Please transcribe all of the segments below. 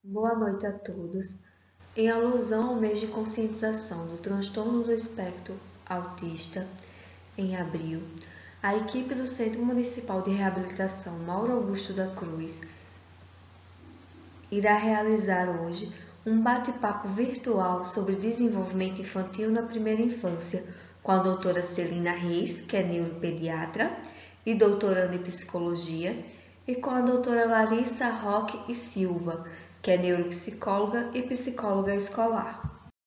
Boa noite a todos. Em alusão ao mês de conscientização do transtorno do espectro autista, em abril, a equipe do Centro Municipal de Reabilitação Mauro Augusto da Cruz irá realizar hoje um bate-papo virtual sobre desenvolvimento infantil na primeira infância com a doutora Celina Reis, que é neuropediatra e doutoranda em psicologia, e com a doutora Larissa Roque e Silva, que é neuropsicóloga e psicóloga escolar.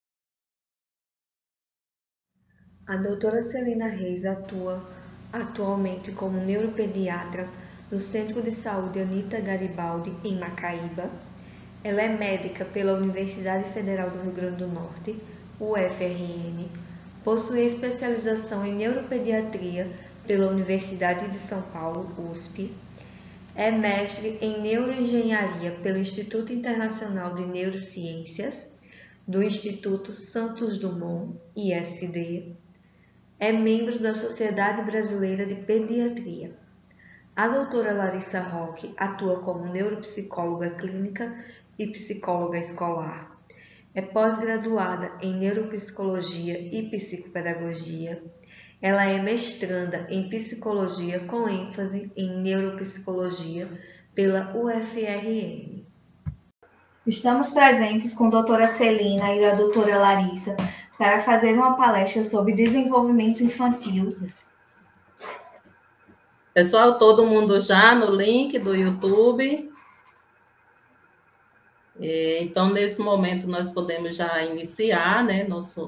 A doutora Celina Reis atua atualmente como neuropediatra no Centro de Saúde Anita Garibaldi, em Macaíba. Ela é médica pela Universidade Federal do Rio Grande do Norte, UFRN, possui especialização em neuropediatria pela Universidade de São Paulo, USP, é mestre em neuroengenharia pelo Instituto Internacional de Neurociências, do Instituto Santos Dumont, ISD, é membro da Sociedade Brasileira de Pediatria. A doutora Larissa Roque atua como neuropsicóloga clínica e psicóloga escolar. É pós-graduada em neuropsicologia e psicopedagogia. Ela é mestranda em psicologia com ênfase em neuropsicologia pela UFRN. Estamos presentes com a doutora Celina e a doutora Larissa para fazer uma palestra sobre desenvolvimento infantil. Pessoal, todo mundo já no link do YouTube? Então, nesse momento, nós podemos já iniciar, né, nosso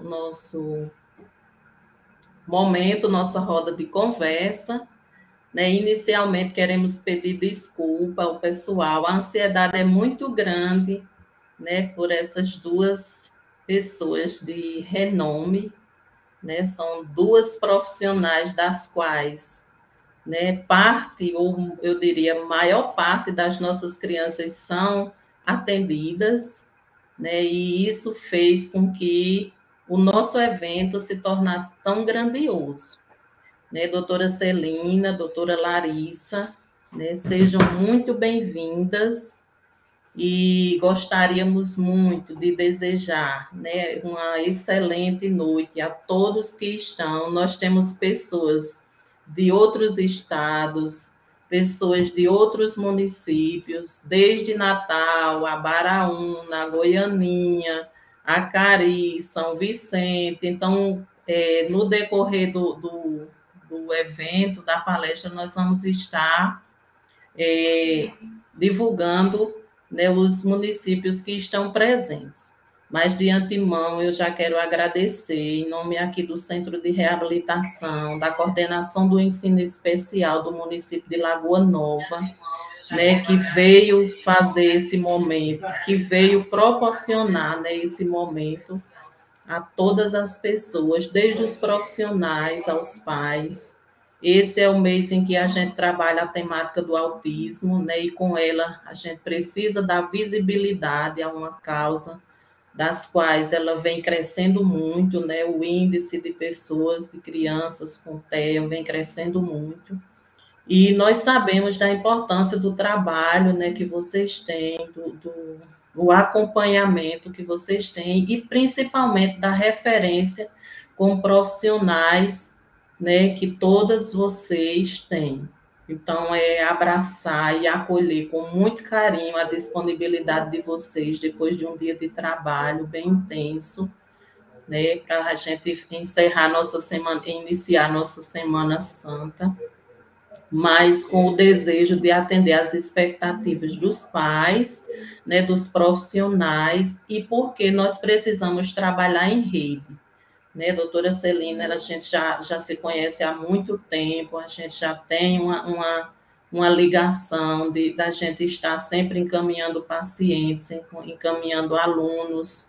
momento, nossa roda de conversa. Né? Inicialmente, queremos pedir desculpa ao pessoal. A ansiedade é muito grande, né, por essas duas pessoas de renome, né? São duas profissionais das quais, né, parte, ou eu diria, maior parte das nossas crianças são atendidas, né, e isso fez com que o nosso evento se tornasse tão grandioso. Né, doutora Celina, doutora Larissa, né, sejam muito bem-vindas e gostaríamos muito de desejar, né, uma excelente noite a todos que estão. Nós temos pessoas de outros estados, pessoas de outros municípios, desde Natal, a Baraúna, a Goianinha, a Cari, São Vicente. Então, no decorrer do evento, da palestra, nós vamos estar divulgando, né, os municípios que estão presentes. Mas, de antemão, eu já quero agradecer, em nome aqui do Centro de Reabilitação, da Coordenação do Ensino Especial do município de Lagoa Nova, né, que veio fazer esse momento, que veio proporcionar, né, esse momento a todas as pessoas, desde os profissionais aos pais. Esse é o mês em que a gente trabalha a temática do autismo, né? E com ela a gente precisa dar visibilidade a uma causa das quais ela vem crescendo muito, né? O índice de pessoas, de crianças com TEA vem crescendo muito. E nós sabemos da importância do trabalho, né, que vocês têm, do acompanhamento que vocês têm e principalmente da referência com profissionais, né, que todas vocês têm. Então, é abraçar e acolher com muito carinho a disponibilidade de vocês depois de um dia de trabalho bem intenso, né, para a gente encerrar nossa semana, iniciar nossa Semana Santa, mas com o desejo de atender às expectativas dos pais, né, dos profissionais, e porque nós precisamos trabalhar em rede. Né, doutora Celina, a gente já se conhece há muito tempo, a gente já tem uma ligação da gente estar sempre encaminhando pacientes, encaminhando alunos,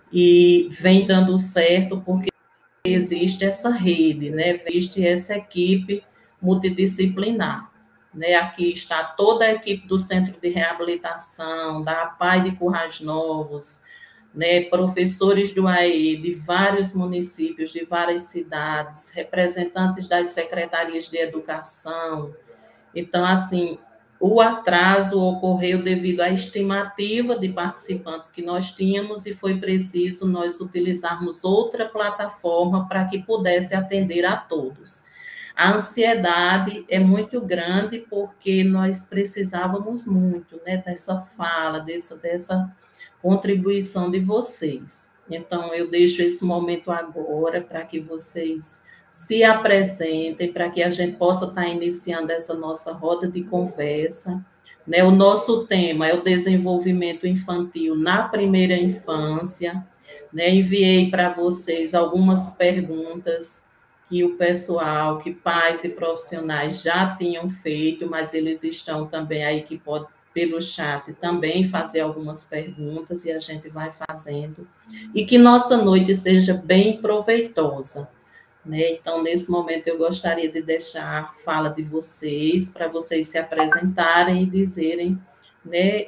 e vem dando certo porque existe essa rede, né, existe essa equipe multidisciplinar. Né? Aqui está toda a equipe do Centro de Reabilitação, da APAI de Currais Novos, né? Professores do AE de vários municípios, de várias cidades, representantes das secretarias de educação. Então, assim, O atraso ocorreu devido à estimativa de participantes que nós tínhamos e foi preciso nós utilizarmos outra plataforma para que pudesse atender a todos. A ansiedade é muito grande porque nós precisávamos muito, né, dessa fala, dessa contribuição de vocês. Então, eu deixo esse momento agora para que vocês se apresentem, para que a gente possa estar iniciando essa nossa roda de conversa. Né? O nosso tema é o desenvolvimento infantil na primeira infância. Né? Enviei para vocês algumas perguntas que o pessoal, que pais e profissionais já tinham feito, mas eles estão também aí que pode pelo chat também fazer algumas perguntas e a gente vai fazendo. E que nossa noite seja bem proveitosa. Né? Então, nesse momento, eu gostaria de deixar a fala de vocês, para vocês se apresentarem e dizerem, né,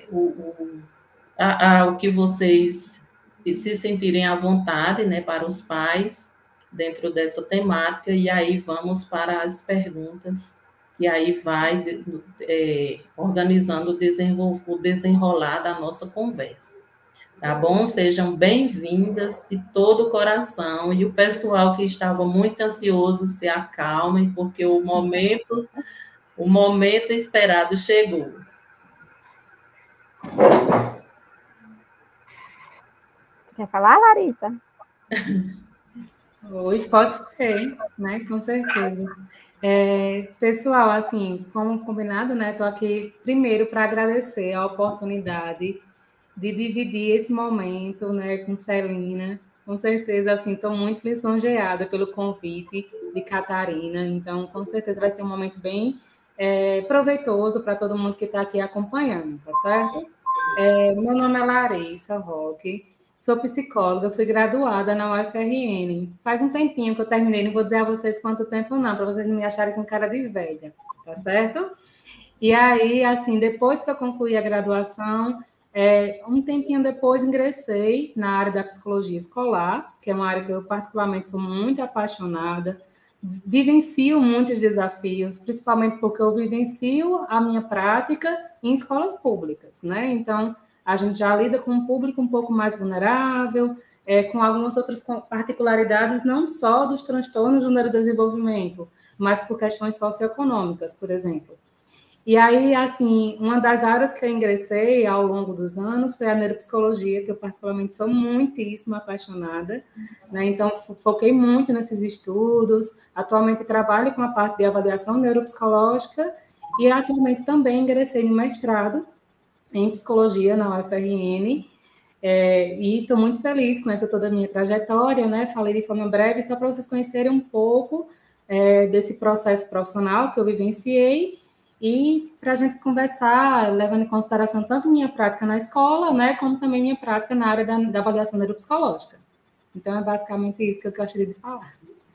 o que vocês se sentirem à vontade, né, para os pais, dentro dessa temática, e aí vamos para as perguntas, e aí vai organizando o desenrolar da nossa conversa. Tá bom? Sejam bem-vindas de todo o coração, e o pessoal que estava muito ansioso, se acalmem, porque o momento esperado chegou. Quer falar, Larissa? Oi, pode ser, né? Com certeza. Pessoal, assim, como combinado, né? Estou aqui primeiro para agradecer a oportunidade de dividir esse momento, né, com Celina. Com certeza, assim, estou muito lisonjeada pelo convite de Catarina. Então, com certeza vai ser um momento bem proveitoso para todo mundo que está aqui acompanhando, tá certo? Meu nome é Larissa Roque. Sou psicóloga, fui graduada na UFRN. Faz um tempinho que eu terminei, não vou dizer a vocês quanto tempo não, para vocês não me acharem com cara de velha, tá certo? E aí, assim, depois que eu concluí a graduação, um tempinho depois ingressei na área da psicologia escolar, que é uma área que eu particularmente sou muito apaixonada, vivencio muitos desafios, principalmente porque eu vivencio a minha prática em escolas públicas, né? Então, a gente já lida com um público um pouco mais vulnerável, com algumas outras particularidades, não só dos transtornos do neurodesenvolvimento, mas por questões socioeconômicas, por exemplo. E aí, assim, uma das áreas que eu ingressei ao longo dos anos foi a neuropsicologia, que eu particularmente sou muitíssimo apaixonada, né? Então, foquei muito nesses estudos. Atualmente trabalho com a parte de avaliação neuropsicológica e atualmente também ingressei no mestrado em psicologia na UFRN, e estou muito feliz com essa toda a minha trajetória, né? Falei de forma breve, só para vocês conhecerem um pouco desse processo profissional que eu vivenciei e para a gente conversar, levando em consideração tanto minha prática na escola, né, como também minha prática na área da avaliação neuropsicológica. Então, é basicamente isso que eu gostaria de falar.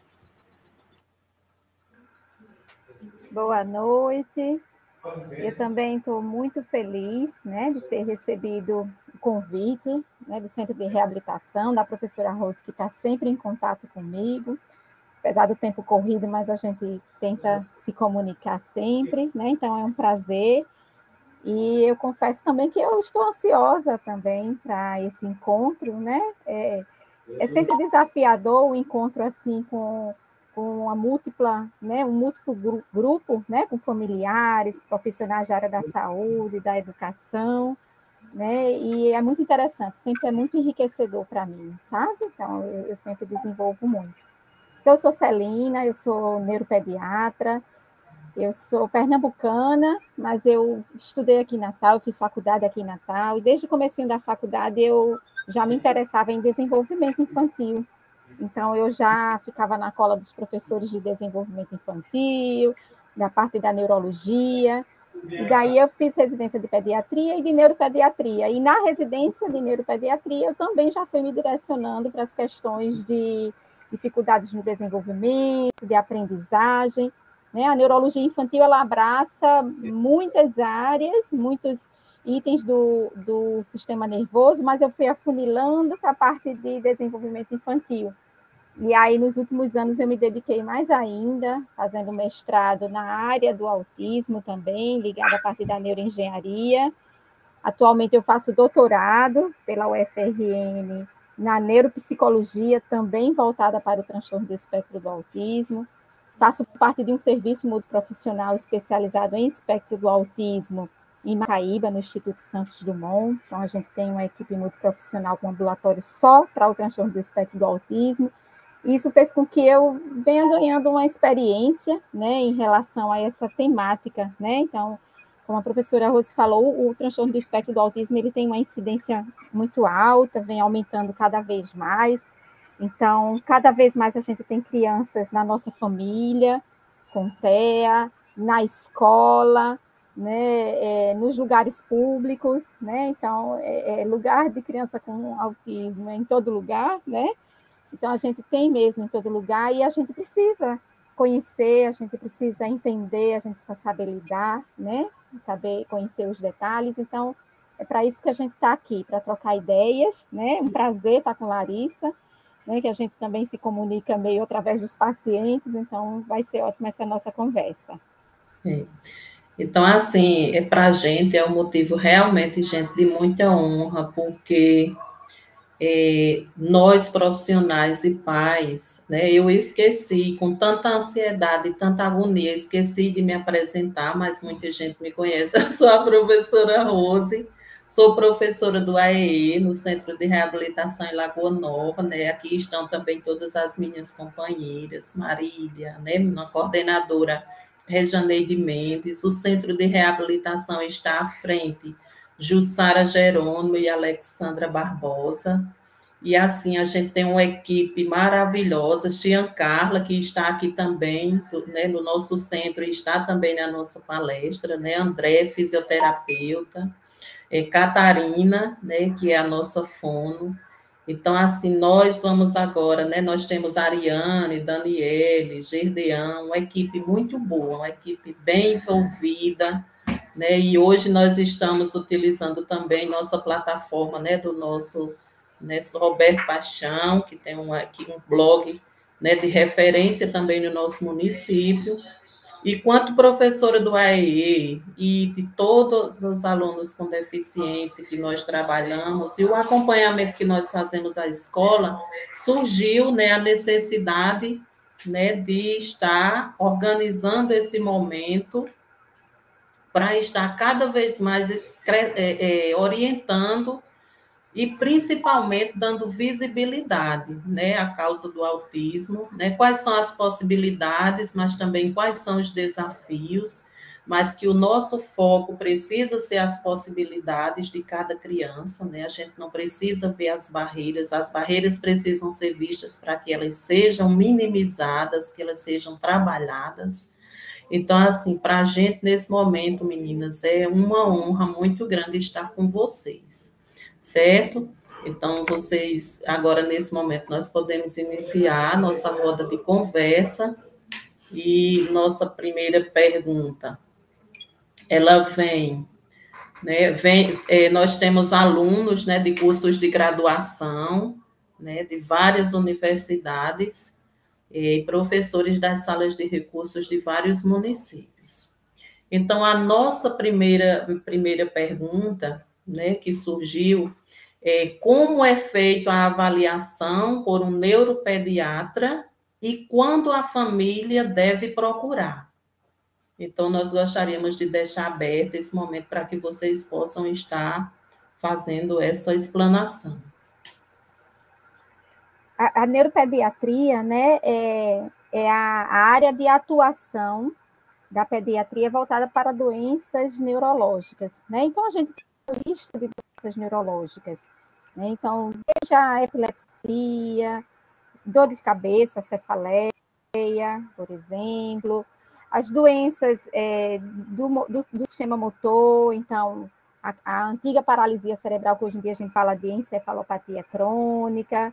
Boa noite. Eu também estou muito feliz, né, de ter recebido o convite, né, do Centro de Reabilitação, da professora Rose, que está sempre em contato comigo, apesar do tempo corrido, mas a gente tenta se comunicar sempre, né, então é um prazer. E eu confesso também que eu estou ansiosa também para esse encontro, né, é sempre desafiador o encontro assim com uma múltipla, né, um múltiplo grupo, né, com familiares, profissionais da área da saúde, da educação, né, e é muito interessante, sempre é muito enriquecedor para mim, sabe? Então, eu sempre desenvolvo muito. Então, eu sou Celina, eu sou neuropediatra, eu sou pernambucana, mas eu estudei aqui em Natal, eu fiz faculdade aqui em Natal, e desde o comecinho da faculdade eu já me interessava em desenvolvimento infantil. Então, eu já ficava na cola dos professores de desenvolvimento infantil, da parte da neurologia, e daí eu fiz residência de pediatria e de neuropediatria. E na residência de neuropediatria, eu também já fui me direcionando para as questões de dificuldades no desenvolvimento, de aprendizagem, né? A neurologia infantil, ela abraça muitas áreas, muitos itens do sistema nervoso, mas eu fui afunilando para a parte de desenvolvimento infantil. E aí, nos últimos anos, eu me dediquei mais ainda, fazendo mestrado na área do autismo também, ligada à parte da neuroengenharia. Atualmente, eu faço doutorado pela UFRN na neuropsicologia, também voltada para o transtorno do espectro do autismo. Faço parte de um serviço multiprofissional especializado em espectro do autismo em Macaíba, no Instituto Santos Dumont. Então, a gente tem uma equipe multiprofissional com ambulatório só para o transtorno do espectro do autismo. Isso fez com que eu venha ganhando uma experiência, né, em relação a essa temática, né? Então, como a professora Rose falou, o transtorno do espectro do autismo ele tem uma incidência muito alta, vem aumentando cada vez mais. Então, cada vez mais a gente tem crianças na nossa família, com TEA, na escola, né, nos lugares públicos, né? Então, lugar de criança com autismo é em todo lugar, né? Então, a gente tem mesmo em todo lugar e a gente precisa conhecer, a gente precisa entender, a gente precisa saber lidar, né? Saber conhecer os detalhes. Então, é para isso que a gente está aqui, para trocar ideias, né? Um prazer estar com Larissa, né? Que a gente também se comunica meio através dos pacientes, então vai ser ótima essa nossa conversa. Então, assim, para a gente é um motivo realmente, gente, de muita honra, porque nós profissionais e pais, né, eu esqueci, com tanta ansiedade e tanta agonia, esqueci de me apresentar, mas muita gente me conhece. Eu sou a professora Rose, sou professora do AEE, no Centro de Reabilitação em Lagoa Nova, né, aqui estão também todas as minhas companheiras, Marília, né, uma coordenadora, Rejaneide Mendes, o Centro de Reabilitação está à frente, Jussara Jerônimo e Alexandra Barbosa. E assim, a gente tem uma equipe maravilhosa, Xian Carla, que está aqui também, né, no nosso centro, e está também na nossa palestra, né, André, fisioterapeuta, Catarina, né, que é a nossa fono. Então, assim, nós vamos agora, né, nós temos Ariane, Daniele, Gerdeão, uma equipe muito boa, uma equipe bem envolvida, né, e hoje nós estamos utilizando também nossa plataforma, né, do nosso Roberto Paixão, que tem aqui um blog, né, de referência também no nosso município. E quanto professora do AEE e de todos os alunos com deficiência que nós trabalhamos e o acompanhamento que nós fazemos à escola, surgiu, né, a necessidade, né, de estar organizando esse momento para estar cada vez mais orientando e principalmente dando visibilidade, né, à causa do autismo, né, quais são as possibilidades, mas também quais são os desafios, mas que o nosso foco precisa ser as possibilidades de cada criança, né, a gente não precisa ver as barreiras precisam ser vistas para que elas sejam minimizadas, que elas sejam trabalhadas. Então, assim, para a gente, nesse momento, meninas, é uma honra muito grande estar com vocês, certo? Então, vocês, agora, nesse momento, nós podemos iniciar nossa roda de conversa e nossa primeira pergunta, ela vem, né, nós temos alunos, né, de cursos de graduação, né, de várias universidades, e professores das salas de recursos de vários municípios. Então, a nossa primeira pergunta, né, que surgiu, é como é feita a avaliação por um neuropediatra e quando a família deve procurar. Então, nós gostaríamos de deixar aberto esse momento para que vocês possam estar fazendo essa explanação. A neuropediatria, né, é a área de atuação da pediatria voltada para doenças neurológicas, né? Então, a gente tem uma lista de doenças neurológicas, né? Então, desde a epilepsia, dor de cabeça, cefaleia, por exemplo, as doenças do sistema motor, então, a antiga paralisia cerebral, que hoje em dia a gente fala de encefalopatia crônica,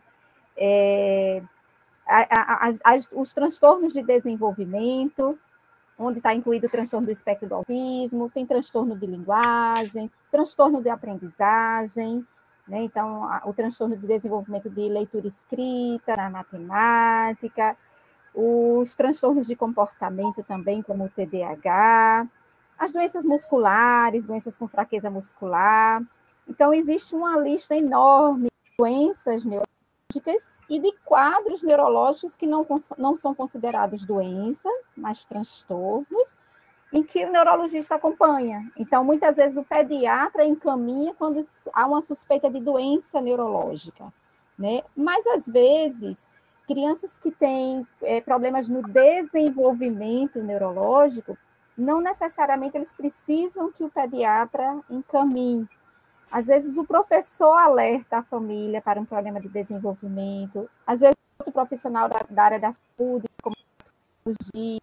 os transtornos de desenvolvimento, onde está incluído o transtorno do espectro do autismo, tem transtorno de linguagem, transtorno de aprendizagem, né? Então, o transtorno de desenvolvimento de leitura escrita, na matemática, os transtornos de comportamento também, como o TDAH, as doenças musculares, doenças com fraqueza muscular. Então, existe uma lista enorme de doenças neurológicas e de quadros neurológicos que não são considerados doença, mas transtornos, em que o neurologista acompanha. Então, muitas vezes, o pediatra encaminha quando há uma suspeita de doença neurológica, né? Mas, às vezes, crianças que têm problemas no desenvolvimento neurológico, não necessariamente eles precisam que o pediatra encaminhe. Às vezes, o professor alerta a família para um problema de desenvolvimento, às vezes, outro profissional da área da saúde, como a cirurgia,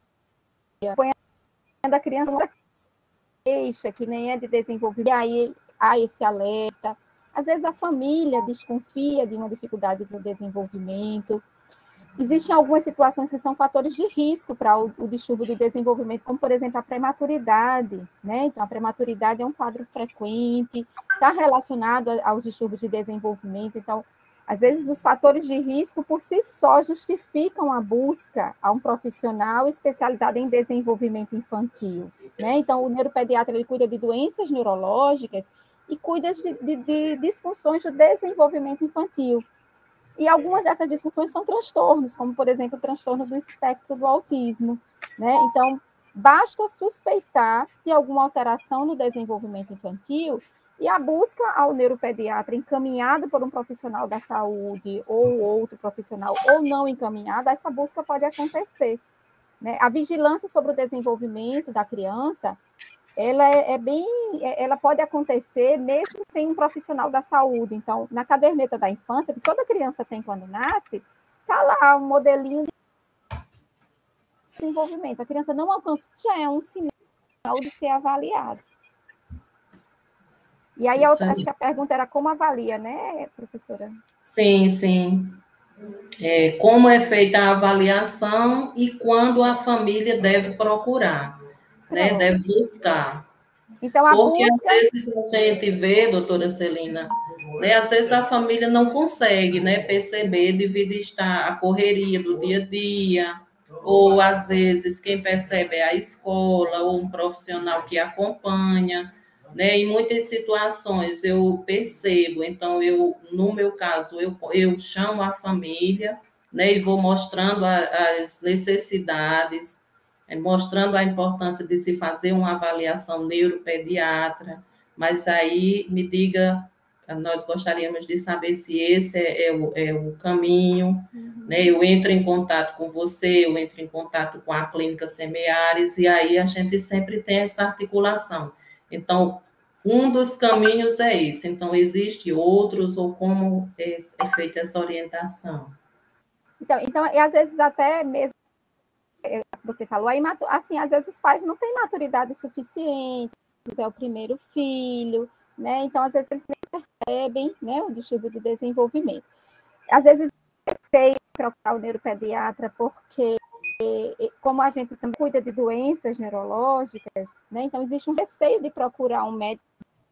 a criança uma queixa que nem é de desenvolvimento, e aí há esse alerta. Às vezes a família desconfia de uma dificuldade no desenvolvimento. Existem algumas situações que são fatores de risco para o distúrbio de desenvolvimento, como, por exemplo, a prematuridade, né? Então, a prematuridade é um quadro frequente, está relacionado aos distúrbios de desenvolvimento. Então, às vezes, os fatores de risco, por si só, justificam a busca a um profissional especializado em desenvolvimento infantil, né? Então, o neuropediatra, ele cuida de doenças neurológicas e cuida de disfunções do desenvolvimento infantil. E algumas dessas disfunções são transtornos, como, por exemplo, o transtorno do espectro do autismo, né? Então, basta suspeitar de alguma alteração no desenvolvimento infantil e a busca ao neuropediatra encaminhado por um profissional da saúde ou outro profissional ou não encaminhado, essa busca pode acontecer, né? A vigilância sobre o desenvolvimento da criança, ela pode acontecer mesmo sem um profissional da saúde. Então, na caderneta da infância, que toda criança tem quando nasce, está lá um modelinho de desenvolvimento. A criança não alcançou, já é um sinal de ser avaliado. E aí, acho que a pergunta era como avalia, né, professora? Sim, sim. Como é feita a avaliação e quando a família deve procurar, né? Deve buscar. Então, Porque às vezes a gente vê, doutora Celina, né, às vezes a família não consegue, né, perceber devido a estar a correria do dia a dia, ou às vezes quem percebe é a escola ou um profissional que acompanha, né? Em muitas situações eu percebo, então no meu caso, eu chamo a família, né, e vou mostrando as necessidades, mostrando a importância de se fazer uma avaliação neuropediatra, mas aí me diga, nós gostaríamos de saber se esse é o caminho, né? Eu entro em contato com você, eu entro em contato com a Clínica Semeares, e aí a gente sempre tem essa articulação. Então, um dos caminhos é esse. Então, existe outros, ou como é feita essa orientação? Então, e às vezes até mesmo, você falou, aí, assim, às vezes os pais não têm maturidade suficiente, é o primeiro filho, né? Então, às vezes eles nem percebem, né, o distúrbio do desenvolvimento. Às vezes, eu sei procurar o neuropediatra porque, como a gente também cuida de doenças neurológicas, né? Então, existe um receio de procurar um médico,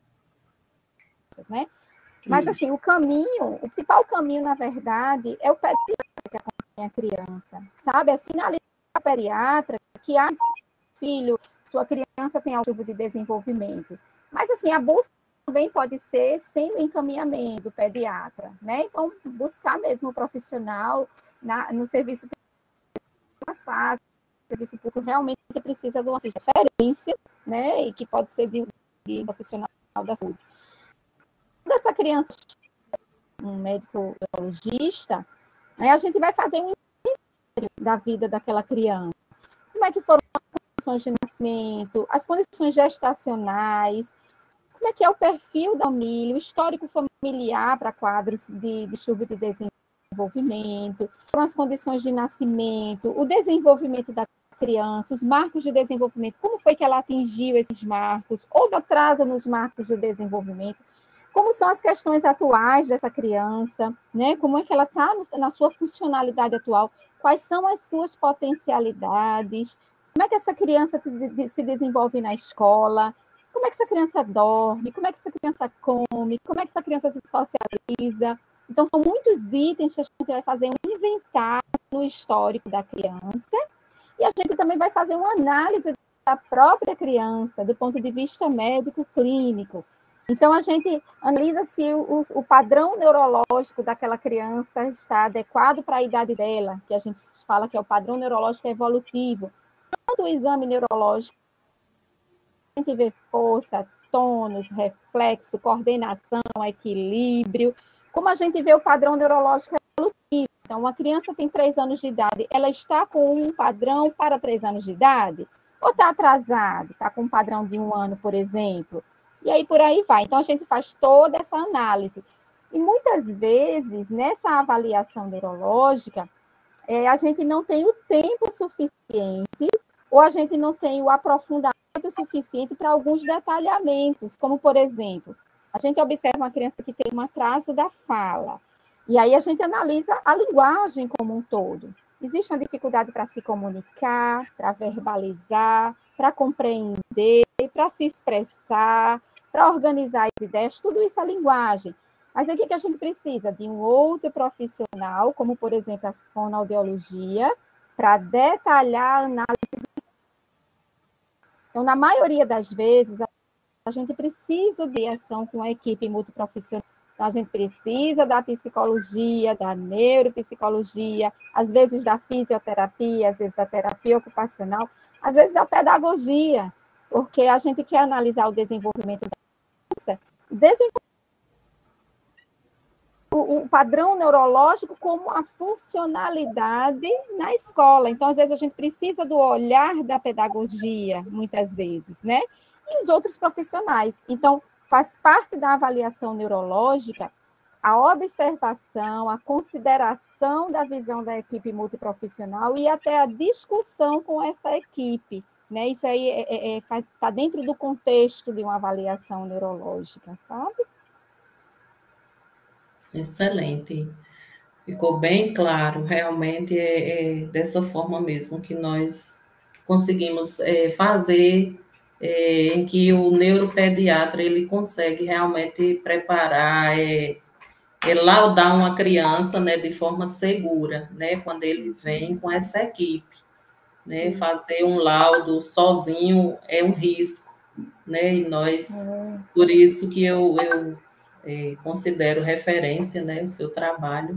né? Mas, assim, o principal caminho, na verdade, é o pediatra que acompanha a criança, sabe? É sinalizar a pediatra que filho, sua criança tem algum tipo de desenvolvimento. Mas, assim, a busca também pode ser sem o encaminhamento do pediatra, né? Então, buscar mesmo o profissional no serviço mais fácil, o serviço público realmente precisa de uma referência, né? E que pode ser de um profissional da saúde. Quando essa criança, um médico neurologista, aí a gente vai fazer um inventário da vida daquela criança. Como é que foram as condições de nascimento, as condições gestacionais, como é que é o perfil da família, o histórico familiar para quadros de distúrbio de desenvolvimento, foram as condições de nascimento, o desenvolvimento da criança, os marcos de desenvolvimento, como foi que ela atingiu esses marcos, houve atraso nos marcos do desenvolvimento, como são as questões atuais dessa criança, né? Como é que ela está na sua funcionalidade atual, quais são as suas potencialidades, como é que essa criança se desenvolve na escola, como é que essa criança dorme, como é que essa criança come, como é que essa criança se socializa. Então, são muitos itens que a gente vai fazer um inventário no histórico da criança, e a gente também vai fazer uma análise da própria criança, do ponto de vista médico-clínico. Então, a gente analisa se o padrão neurológico daquela criança está adequado para a idade dela, que a gente fala que é o padrão neurológico evolutivo. Tanto o exame neurológico, a gente vê força, tônus, reflexo, coordenação, equilíbrio, como a gente vê o padrão neurológico evolutivo. Então, uma criança tem 3 anos de idade, ela está com um padrão para 3 anos de idade? Ou está atrasado, está com um padrão de 1 ano, por exemplo? E aí, por aí vai. Então, a gente faz toda essa análise. E, muitas vezes, nessa avaliação neurológica, a gente não tem o tempo suficiente ou a gente não tem o aprofundamento suficiente para alguns detalhamentos, como, por exemplo, a gente observa uma criança que tem um atraso da fala, e aí a gente analisa a linguagem como um todo. Existe uma dificuldade para se comunicar, para verbalizar, para compreender, para se expressar, para organizar as ideias, tudo isso é linguagem. Mas o que a gente precisa? De um outro profissional, como, por exemplo, a fonoaudiologia, para detalhar a análise. Então, na maioria das vezes, a gente precisa de ação com a equipe multiprofissional. Então, a gente precisa da psicologia, da neuropsicologia, às vezes da fisioterapia, às vezes da terapia ocupacional, às vezes da pedagogia, porque a gente quer analisar o desenvolvimento da criança, o padrão neurológico como a funcionalidade na escola. Então, às vezes, a gente precisa do olhar da pedagogia, muitas vezes, né? E os outros profissionais. Então, faz parte da avaliação neurológica a observação, a consideração da visão da equipe multiprofissional e até a discussão com essa equipe, né? Isso aí está dentro do contexto de uma avaliação neurológica, sabe? Excelente. Ficou bem claro, realmente é dessa forma mesmo que nós conseguimos fazer, em que o neuropediatra ele consegue realmente preparar, laudar uma criança, né, de forma segura, né, quando ele vem com essa equipe, né, fazer um laudo sozinho é um risco, né, e nós, por isso que eu considero referência, né, o seu trabalho,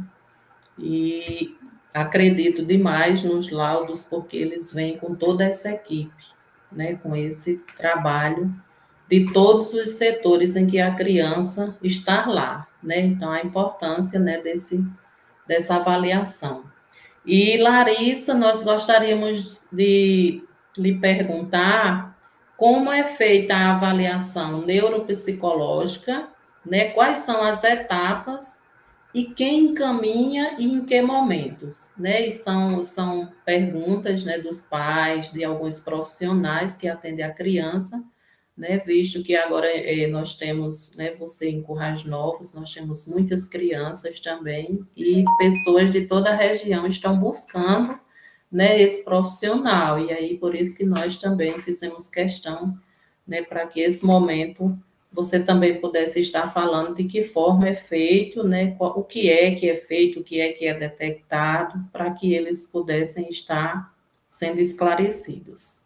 e acredito demais nos laudos, porque eles vêm com toda essa equipe, né, com esse trabalho de todos os setores em que a criança está lá, né, então a importância, né, dessa avaliação. E, Larissa, nós gostaríamos de lhe perguntar como é feita a avaliação neuropsicológica, né? Quais são as etapas e quem encaminha e em que momentos, né? E são perguntas, né, dos pais, de alguns profissionais que atendem a criança, né? Visto que agora nós temos, né, você em Currais Novos, nós temos muitas crianças também e pessoas de toda a região estão buscando, né, esse profissional, e aí por isso que nós também fizemos questão, né, para que esse momento você também pudesse estar falando de que forma é feito, né, o que é feito, o que é detectado, para que eles pudessem estar sendo esclarecidos.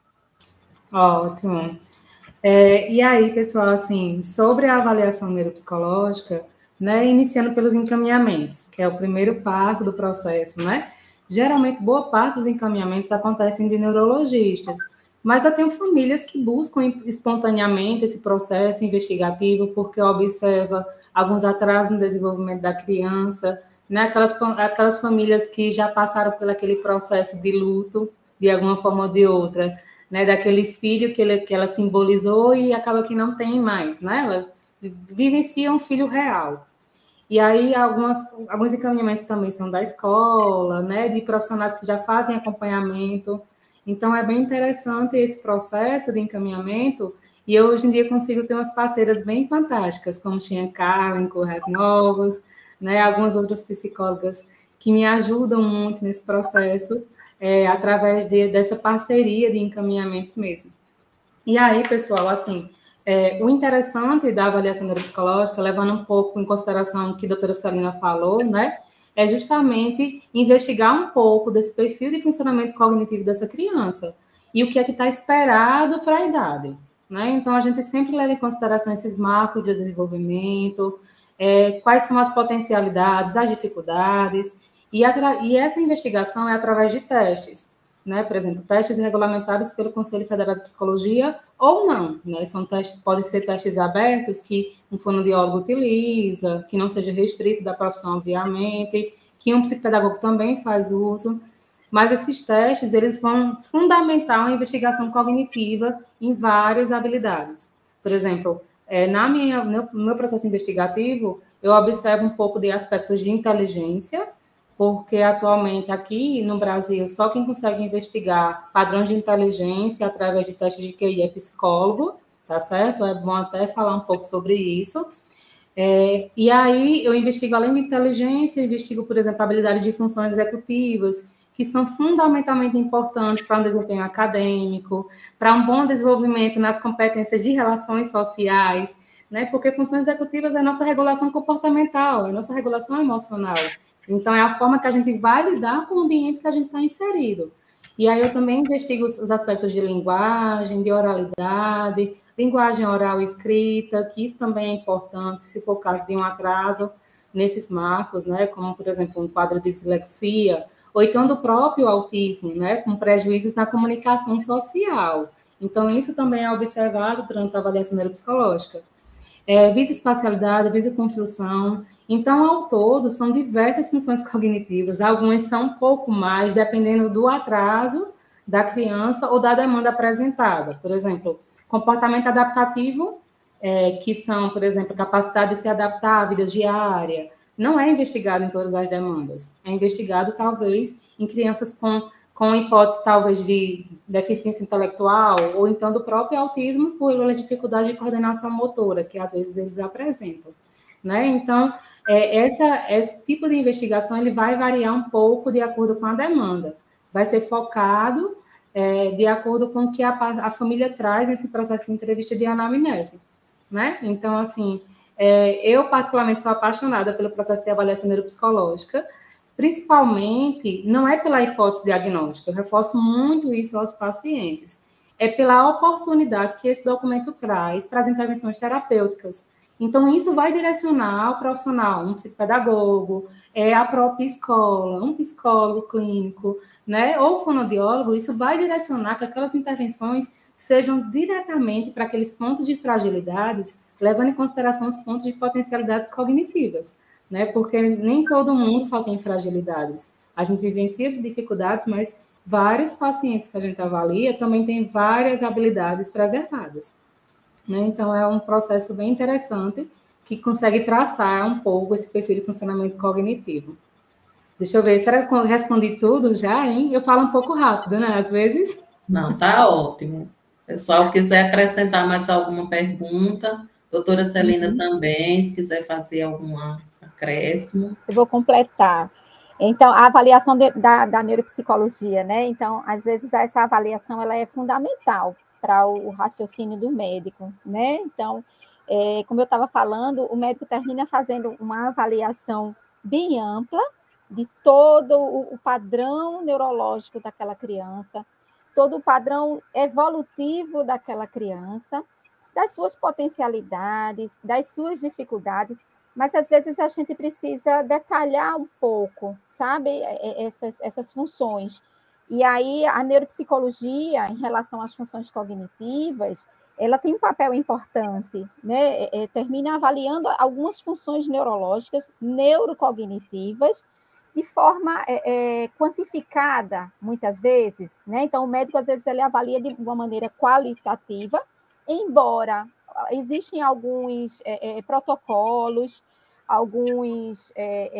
Ótimo. E aí, pessoal, assim, sobre a avaliação neuropsicológica, né, iniciando pelos encaminhamentos, que é o primeiro passo do processo, né? Geralmente, boa parte dos encaminhamentos acontecem de neurologistas, mas eu tenho famílias que buscam espontaneamente esse processo investigativo porque observa alguns atrasos no desenvolvimento da criança, né? Aquelas famílias que já passaram por aquele processo de luto, de alguma forma ou de outra, né? Daquele filho que ela simbolizou e acaba que não tem mais, né? Ela vivencia um filho real. E aí, alguns encaminhamentos também são da escola, né, de profissionais que já fazem acompanhamento. Então, é bem interessante esse processo de encaminhamento. E eu, hoje em dia, consigo ter umas parceiras bem fantásticas, como Tia Carla, em Currais Novos, né, algumas outras psicólogas que me ajudam muito nesse processo, através dessa parceria de encaminhamentos mesmo. E aí, pessoal, assim, O interessante da avaliação neuropsicológica, levando um pouco em consideração o que a doutora Celina falou, né, é justamente investigar um pouco desse perfil de funcionamento cognitivo dessa criança e o que é que está esperado para a idade. Né? Então, a gente sempre leva em consideração esses marcos de desenvolvimento, quais são as potencialidades, as dificuldades, e essa investigação é através de testes. Né? Por exemplo, testes regulamentados pelo Conselho Federal de Psicologia ou não. Né? São testes, podem ser testes abertos que um fonoaudiólogo utiliza, que não seja restrito da profissão, obviamente, que um psicopedagogo também faz uso. Mas esses testes, eles vão fundamentar uma investigação cognitiva em várias habilidades. Por exemplo, no meu processo investigativo, eu observo um pouco de aspectos de inteligência, porque atualmente aqui no Brasil, só quem consegue investigar padrões de inteligência através de testes de QI é psicólogo, tá certo? É bom até falar um pouco sobre isso. E aí eu investigo, além de inteligência, eu investigo, por exemplo, habilidade de funções executivas, que são fundamentalmente importantes para um desempenho acadêmico, para um bom desenvolvimento nas competências de relações sociais, né? Porque funções executivas é a nossa regulação comportamental, é a nossa regulação emocional. Então, é a forma que a gente vai lidar com o ambiente que a gente está inserido. E aí eu também investigo os aspectos de linguagem, de oralidade, linguagem oral e escrita, que isso também é importante, se for o caso de um atraso nesses marcos, né, como, por exemplo, um quadro de dislexia, ou então do próprio autismo, né, com prejuízos na comunicação social. Então, isso também é observado durante a avaliação neuropsicológica. Visoespacialidade, visoconstrução. Então, ao todo, são diversas funções cognitivas. Algumas são um pouco mais, dependendo do atraso da criança ou da demanda apresentada. Por exemplo, comportamento adaptativo, que são, por exemplo, capacidade de se adaptar à vida diária, não é investigado em todas as demandas. É investigado, talvez, em crianças com hipótese, talvez, de deficiência intelectual, ou então do próprio autismo, por dificuldade de coordenação motora, que às vezes eles apresentam. Né? Então, esse tipo de investigação ele vai variar um pouco de acordo com a demanda. Vai ser focado de acordo com o que a família traz nesse processo de entrevista de anamnese. Né? Então, assim, eu particularmente sou apaixonada pelo processo de avaliação neuropsicológica, principalmente, não é pela hipótese diagnóstica, eu reforço muito isso aos pacientes, é pela oportunidade que esse documento traz para as intervenções terapêuticas. Então, isso vai direcionar o profissional, um psicopedagogo, a própria escola, um psicólogo clínico, né, ou fonoaudiólogo, isso vai direcionar que aquelas intervenções sejam diretamente para aqueles pontos de fragilidades, levando em consideração os pontos de potencialidades cognitivas. Né? Porque nem todo mundo só tem fragilidades. A gente vivencia dificuldades, mas vários pacientes que a gente avalia também têm várias habilidades preservadas. Né? Então, é um processo bem interessante que consegue traçar um pouco esse perfil de funcionamento cognitivo. Deixa eu ver, será que eu respondi tudo já, hein? Eu falo um pouco rápido, né? Às vezes. Não, tá ótimo. Pessoal, quiser acrescentar mais alguma pergunta, doutora Celina também, se quiser fazer alguma acréscimo. Eu vou completar. Então, a avaliação da neuropsicologia, né? Então, às vezes, essa avaliação ela é fundamental para o raciocínio do médico, né? Então, como eu estava falando, o médico termina fazendo uma avaliação bem ampla de todo o padrão neurológico daquela criança, todo o padrão evolutivo daquela criança, das suas potencialidades, das suas dificuldades, mas às vezes a gente precisa detalhar um pouco, sabe, essas funções. E aí a neuropsicologia, em relação às funções cognitivas, ela tem um papel importante, né? Termina avaliando algumas funções neurológicas, neurocognitivas, de forma quantificada, muitas vezes, né? Então, o médico, às vezes, ele avalia de uma maneira qualitativa, embora existem alguns protocolos, algumas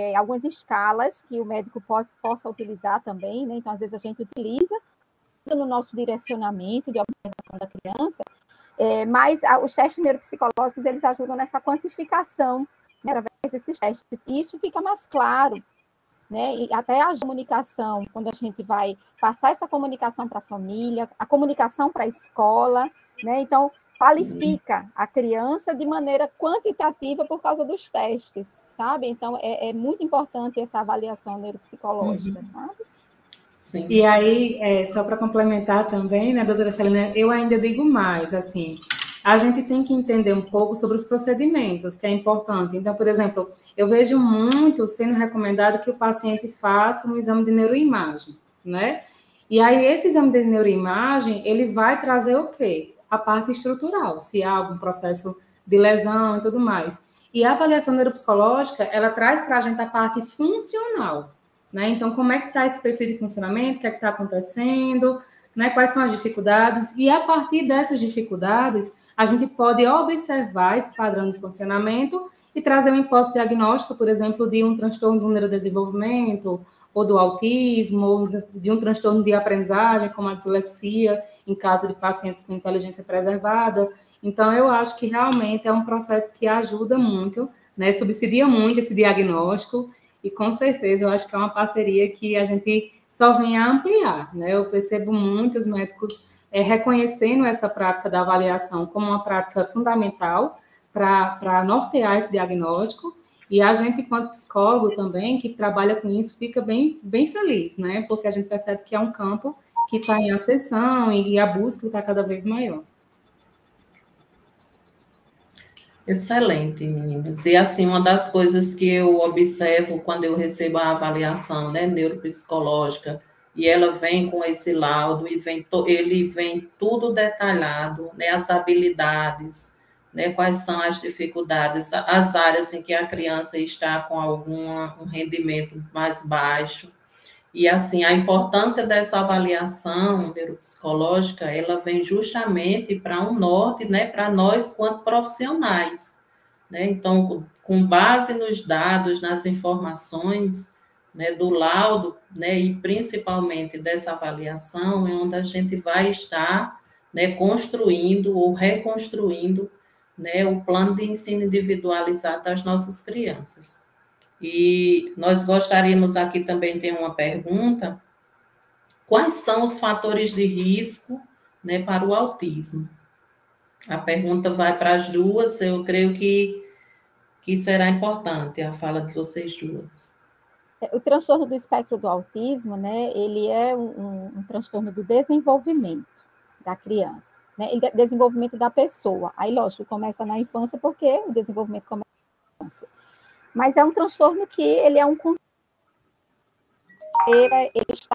escalas que o médico possa utilizar também, né? Então, às vezes, a gente utiliza no nosso direcionamento de observação da criança, mas os testes neuropsicológicos, eles ajudam nessa quantificação, né, através desses testes, e isso fica mais claro, né? E até a comunicação, quando a gente vai passar essa comunicação para a família, a comunicação para a escola, né? Então, qualifica a criança de maneira quantitativa por causa dos testes, sabe? Então, é muito importante essa avaliação neuropsicológica, sabe? Sim. E aí, só para complementar também, né, doutora Celina, eu ainda digo mais, assim, a gente tem que entender um pouco sobre os procedimentos, que é importante. Então, por exemplo, eu vejo muito sendo recomendado que o paciente faça um exame de neuroimagem, né? E aí, esse exame de neuroimagem, ele vai trazer o quê? A parte estrutural, se há algum processo de lesão e tudo mais. E a avaliação neuropsicológica, ela traz para a gente a parte funcional, né? Então, como é que está esse perfil de funcionamento, o que é que está acontecendo, né? Quais são as dificuldades, e a partir dessas dificuldades, a gente pode observar esse padrão de funcionamento e trazer uma hipótese diagnóstica, por exemplo, de um transtorno do neurodesenvolvimento, ou do autismo, ou de um transtorno de aprendizagem, como a dislexia, em caso de pacientes com inteligência preservada. Então, eu acho que realmente é um processo que ajuda muito, né? Subsidia muito esse diagnóstico, e com certeza eu acho que é uma parceria que a gente só vem a ampliar, né? Eu percebo muitos médicos reconhecendo essa prática da avaliação como uma prática fundamental para nortear esse diagnóstico, e a gente, enquanto psicólogo também, que trabalha com isso, fica bem, bem feliz, né? Porque a gente percebe que é um campo que está em ascensão e a busca está cada vez maior. Excelente, meninas. E assim, uma das coisas que eu observo quando eu recebo a avaliação, né, neuropsicológica, e ela vem com esse laudo, e ele vem tudo detalhado, né, as habilidades, né, quais são as dificuldades, as áreas em que a criança está com um rendimento mais baixo. E, assim, a importância dessa avaliação neuropsicológica, ela vem justamente para um norte, né, para nós, quanto profissionais, né? Então, com base nos dados, nas informações, né, do laudo, né, e principalmente dessa avaliação, é onde a gente vai estar, né, construindo ou reconstruindo, né, o plano de ensino individualizado das nossas crianças. E nós gostaríamos aqui também ter uma pergunta: quais são os fatores de risco, né, para o autismo? A pergunta vai para as duas, eu creio que será importante a fala de vocês duas. O transtorno do espectro do autismo, né, ele é um transtorno do desenvolvimento da criança, né, desenvolvimento da pessoa. Aí, lógico, começa na infância, porque o desenvolvimento começa na infância. Mas é um transtorno que ele é ele está,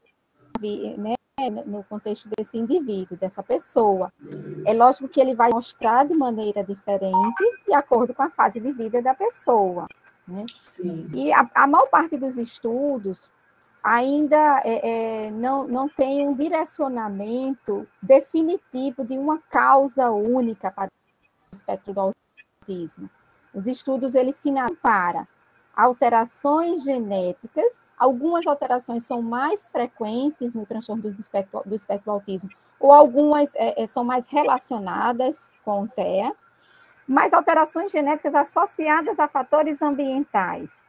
né, no contexto desse indivíduo, dessa pessoa. É lógico que ele vai mostrar de maneira diferente de acordo com a fase de vida da pessoa, né? Sim. E a maior parte dos estudos ainda não tem um direcionamento definitivo de uma causa única para o espectro do autismo. Os estudos, eles se para alterações genéticas, algumas alterações são mais frequentes no transtorno do espectro do autismo, ou algumas são mais relacionadas com o TEA, mas alterações genéticas associadas a fatores ambientais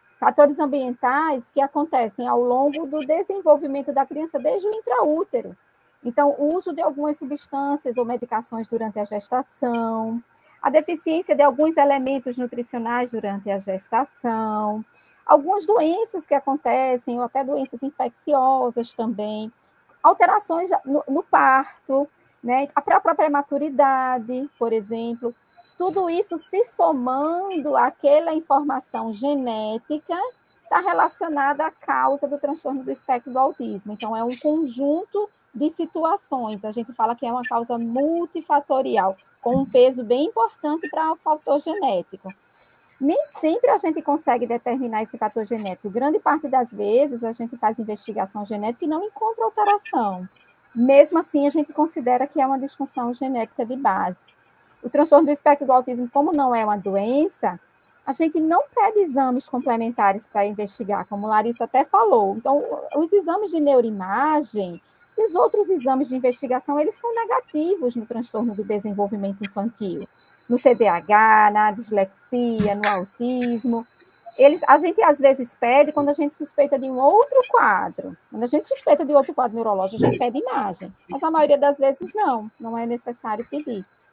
que acontecem ao longo do desenvolvimento da criança desde o intraútero. Então, o uso de algumas substâncias ou medicações durante a gestação, a deficiência de alguns elementos nutricionais durante a gestação, algumas doenças que acontecem, ou até doenças infecciosas também, alterações no parto, né? A própria prematuridade, por exemplo, tudo isso se somando àquela informação genética está relacionada à causa do transtorno do espectro do autismo. Então, é um conjunto de situações, a gente fala que é uma causa multifatorial, com um peso bem importante para o fator genético. Nem sempre a gente consegue determinar esse fator genético. Grande parte das vezes a gente faz investigação genética e não encontra alteração. Mesmo assim, a gente considera que é uma disfunção genética de base. O transtorno do espectro do autismo, como não é uma doença, a gente não pede exames complementares para investigar, como Larissa até falou. Então, os exames de neuroimagem e os outros exames de investigação, eles são negativos no transtorno do desenvolvimento infantil, no TDAH, na dislexia, no autismo. A gente, às vezes, pede quando a gente suspeita de um outro quadro. Quando a gente suspeita de outro quadro neurológico, a gente pede imagem. Mas a maioria das vezes, não é necessário pedir.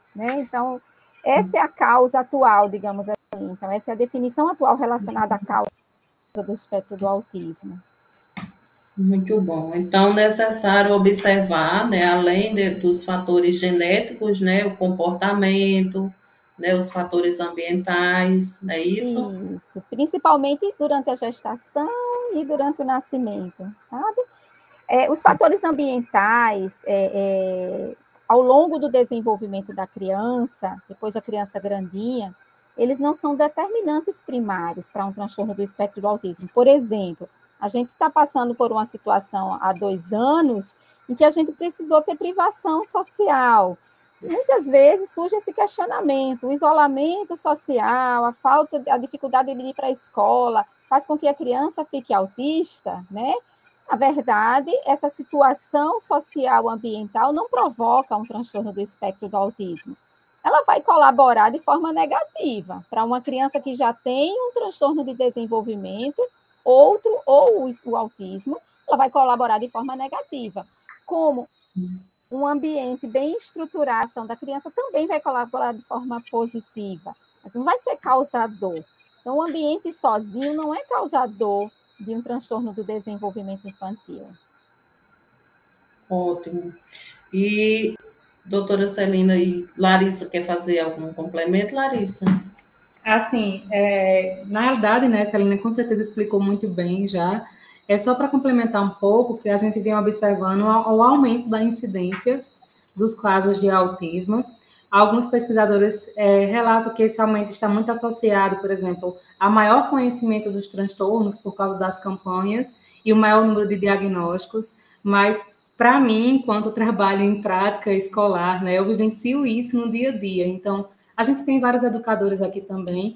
né? Então, essa é a causa atual, digamos assim. Então, essa é a definição atual relacionada à causa do espectro do autismo. Muito bom. Então, necessário observar, né, além dos fatores genéticos, né, o comportamento, né, os fatores ambientais, não é isso? Isso, principalmente durante a gestação e durante o nascimento, sabe? Os fatores ambientais, ao longo do desenvolvimento da criança, depois da criança grandinha, eles não são determinantes primários para um transtorno do espectro do autismo. Por exemplo, a gente está passando por uma situação há 2 anos em que a gente precisou ter privação social. Muitas vezes surge esse questionamento, o isolamento social, a dificuldade de ir para a escola, faz com que a criança fique autista, né? Na verdade, essa situação social ambiental não provoca um transtorno do espectro do autismo. Ela vai colaborar de forma negativa para uma criança que já tem um transtorno de desenvolvimento, ou o autismo, ela vai colaborar de forma negativa. Como um ambiente bem estruturado, a ação da criança também vai colaborar de forma positiva, mas não vai ser causador. Então, o ambiente sozinho não é causador de um transtorno do desenvolvimento infantil. Ótimo. E doutora Celina e Larissa, quer fazer algum complemento, Larissa? Assim, na realidade, né, Celina com certeza explicou muito bem já. É só para complementar um pouco, que a gente vem observando o aumento da incidência dos casos de autismo. Alguns pesquisadores relatam que esse aumento está muito associado, por exemplo, a maior conhecimento dos transtornos por causa das campanhas e o maior número de diagnósticos, mas para mim, enquanto trabalho em prática escolar, né, eu vivencio isso no dia a dia. Então, a gente tem vários educadores aqui também.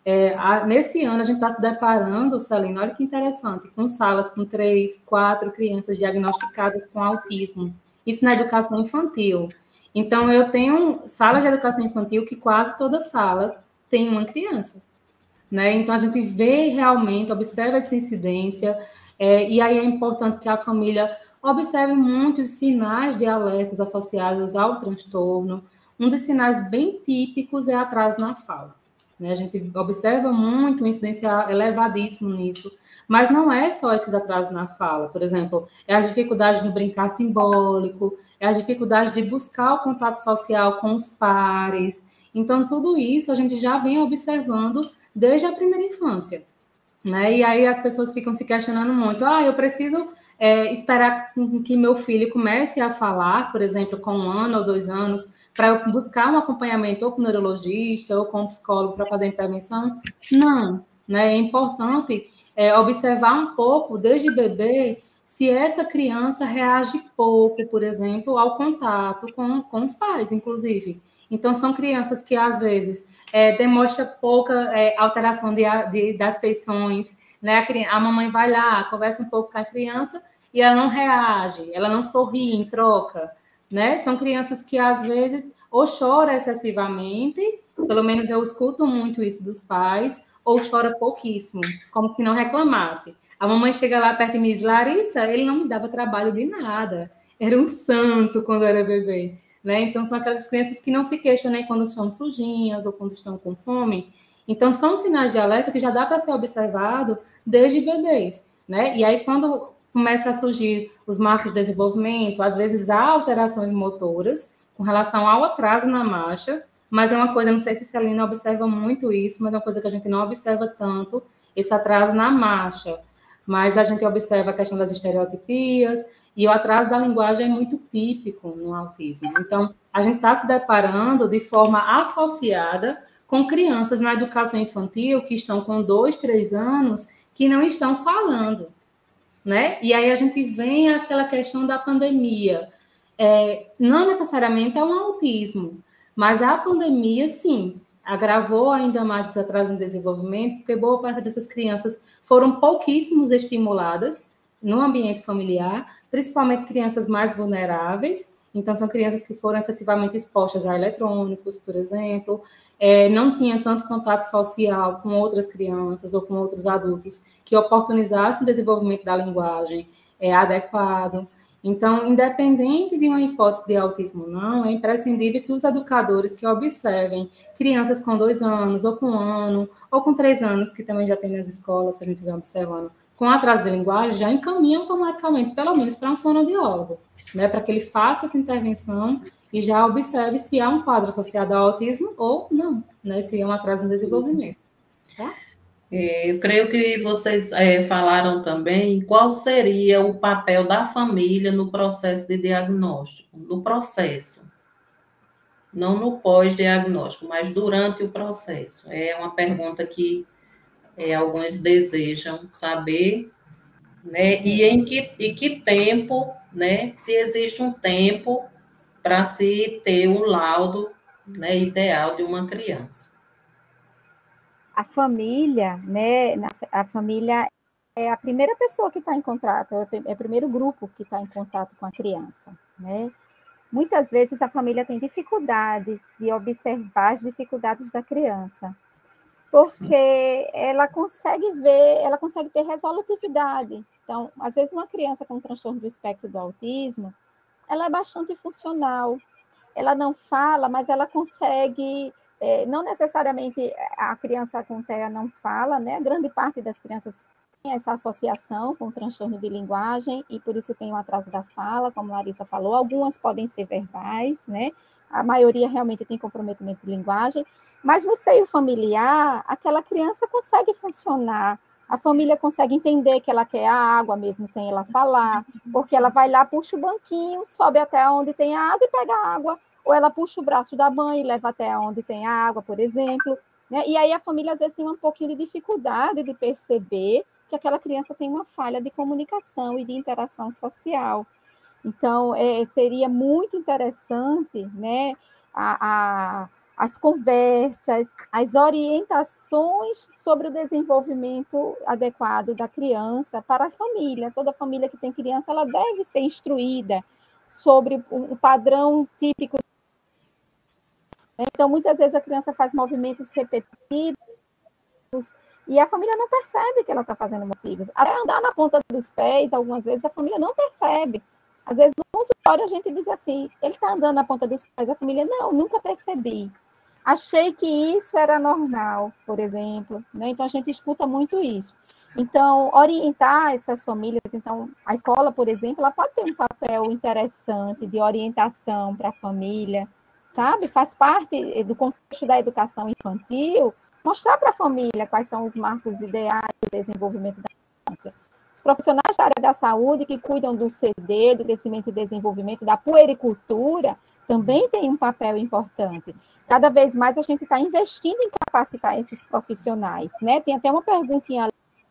Nesse ano, a gente está se deparando, Celina, olha que interessante, com salas com 3, 4 crianças diagnosticadas com autismo. Isso na educação infantil. Então, eu tenho salas de educação infantil que quase toda sala tem uma criança, né? Então, a gente vê realmente, observa essa incidência, e aí é importante que a família observe muitos sinais de alertas associados ao transtorno. Um dos sinais bem típicos é atraso na fala, né? A gente observa muito uma incidência elevadíssima nisso, mas não é só esses atrasos na fala. Por exemplo, é as dificuldades no brincar simbólico, é as dificuldades de buscar o contato social com os pares. Então, tudo isso a gente já vem observando desde a primeira infância, né? E aí as pessoas ficam se questionando muito. Eu preciso esperar que meu filho comece a falar, por exemplo, com 1 ano ou 2 anos, para eu buscar um acompanhamento ou com o neurologista ou com o psicólogo para fazer intervenção? Não, né? É importante observar um pouco, desde bebê, se essa criança reage pouco, por exemplo, ao contato com os pais, inclusive. Então, são crianças que, às vezes, demonstram pouca alteração das feições, né? A mamãe vai lá, conversa um pouco com a criança e ela não reage, ela não sorri em troca, né? São crianças que, às vezes, ou choram excessivamente, pelo menos eu escuto muito isso dos pais, ou chora pouquíssimo, como se não reclamasse. A mamãe chega lá perto de mim e diz, Larissa, ele não me dava trabalho de nada, era um santo quando era bebê, né? Então, são aquelas crianças que não se queixam nem quando estão sujinhas ou quando estão com fome. Então, são sinais de alerta que já dá para ser observado desde bebês, né? E aí, quando começa a surgir os marcos de desenvolvimento, às vezes há alterações motoras com relação ao atraso na marcha, mas é uma coisa, não sei se a Celina observa muito isso, mas é uma coisa que a gente não observa tanto, esse atraso na marcha. Mas a gente observa a questão das estereotipias, e o atraso da linguagem é muito típico no autismo. Então, a gente está se deparando de forma associada com crianças na educação infantil que estão com 2, 3 anos que não estão falando, né? E aí a gente vem àquela questão da pandemia. Não necessariamente é um autismo, mas a pandemia, sim, agravou ainda mais esse atraso no desenvolvimento, porque boa parte dessas crianças foram pouquíssimos estimuladas no ambiente familiar, principalmente crianças mais vulneráveis. Então, são crianças que foram excessivamente expostas a eletrônicos, por exemplo, não tinha tanto contato social com outras crianças ou com outros adultos que oportunizassem o desenvolvimento da linguagem adequado. Então, independente de uma hipótese de autismo ou não, é imprescindível que os educadores que observem crianças com 2 anos, ou com 1 ano, ou com 3 anos, que também já tem nas escolas, que a gente vem observando, com atraso de linguagem, já encaminham automaticamente, pelo menos, para um fonoaudiólogo, né, para que ele faça essa intervenção e já observe se há um quadro associado ao autismo ou não, né, se é um atraso no desenvolvimento. Tá? Eu creio que vocês falaram também qual seria o papel da família no processo de diagnóstico, no processo, não no pós-diagnóstico, mas durante o processo. É uma pergunta que alguns desejam saber, né? E em que tempo, né? Se existe um tempo para se ter o laudo, né, ideal de uma criança. A família, né? A família é a primeira pessoa que está em contato, é o primeiro grupo que está em contato com a criança, né? Muitas vezes a família tem dificuldade de observar as dificuldades da criança, porque ela consegue ver, ela consegue ter resolutividade. Então, às vezes uma criança com transtorno do espectro do autismo, ela é bastante funcional, ela não fala, mas ela consegue, não necessariamente a criança com TEA não fala, né? Grande parte das crianças tem essa associação com o transtorno de linguagem e por isso tem o atraso da fala, como a Larissa falou, algumas podem ser verbais, né? A maioria realmente tem comprometimento de linguagem, mas no seio familiar, aquela criança consegue funcionar, a família consegue entender que ela quer a água mesmo sem ela falar, porque ela vai lá, puxa o banquinho, sobe até onde tem a água e pega a água, ou ela puxa o braço da mãe e leva até onde tem a água, por exemplo, né? E aí a família às vezes tem um pouquinho de dificuldade de perceber que aquela criança tem uma falha de comunicação e de interação social. Então, seria muito interessante, né, as conversas, as orientações sobre o desenvolvimento adequado da criança para a família. Toda família que tem criança, ela deve ser instruída sobre o padrão típico. Então, muitas vezes a criança faz movimentos repetitivos e a família não percebe que ela está fazendo motivos. Até andar na ponta dos pés, algumas vezes, a família não percebe. Às vezes, no consultório, a gente diz assim, ele está andando na ponta dos pés, a família, não, nunca percebi. Achei que isso era normal, por exemplo, né? Então, a gente escuta muito isso. Então, orientar essas famílias, então, a escola, por exemplo, ela pode ter um papel interessante de orientação para a família, sabe? Faz parte do contexto da educação infantil, mostrar para a família quais são os marcos ideais do desenvolvimento da criança. Os profissionais da área da saúde que cuidam do CD, do crescimento e desenvolvimento, da puericultura, também têm um papel importante. Cada vez mais a gente está investindo em capacitar esses profissionais, né? Tem até uma perguntinha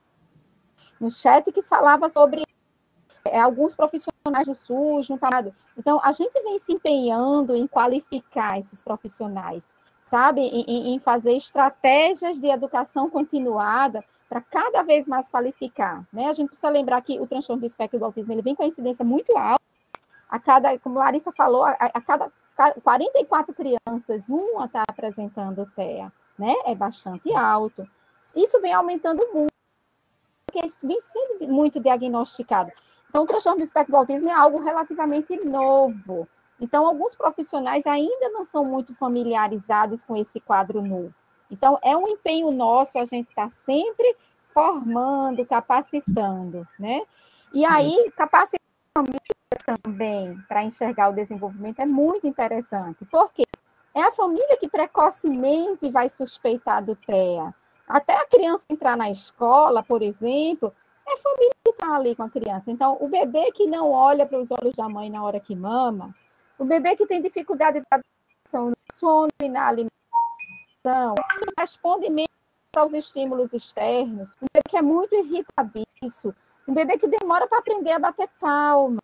no chat que falava sobre alguns profissionais do SUS, então a gente vem se empenhando em qualificar esses profissionais, sabe, em fazer estratégias de educação continuada para cada vez mais qualificar, né? A gente precisa lembrar que o transtorno do espectro do autismo ele vem com a incidência muito alta, como a Larissa falou, a cada 44 crianças, uma está apresentando TEA, né? É bastante alto. Isso vem aumentando muito, porque isso vem sendo muito diagnosticado. Então, o transtorno do espectro do autismo é algo relativamente novo. Então, alguns profissionais ainda não são muito familiarizados com esse quadro novo. Então, é um empenho nosso, a gente está sempre formando, capacitando, né? E aí, capacitar a família também para enxergar o desenvolvimento é muito interessante. Por quê? É a família que precocemente vai suspeitar do TEA. Até a criança entrar na escola, por exemplo, é a família que está ali com a criança. Então, o bebê que não olha para os olhos da mãe na hora que mama, o bebê que tem dificuldade de adaptação no sono e na alimentação, que responde menos aos estímulos externos, um bebê que é muito irritadiço, um bebê que demora para aprender a bater palma,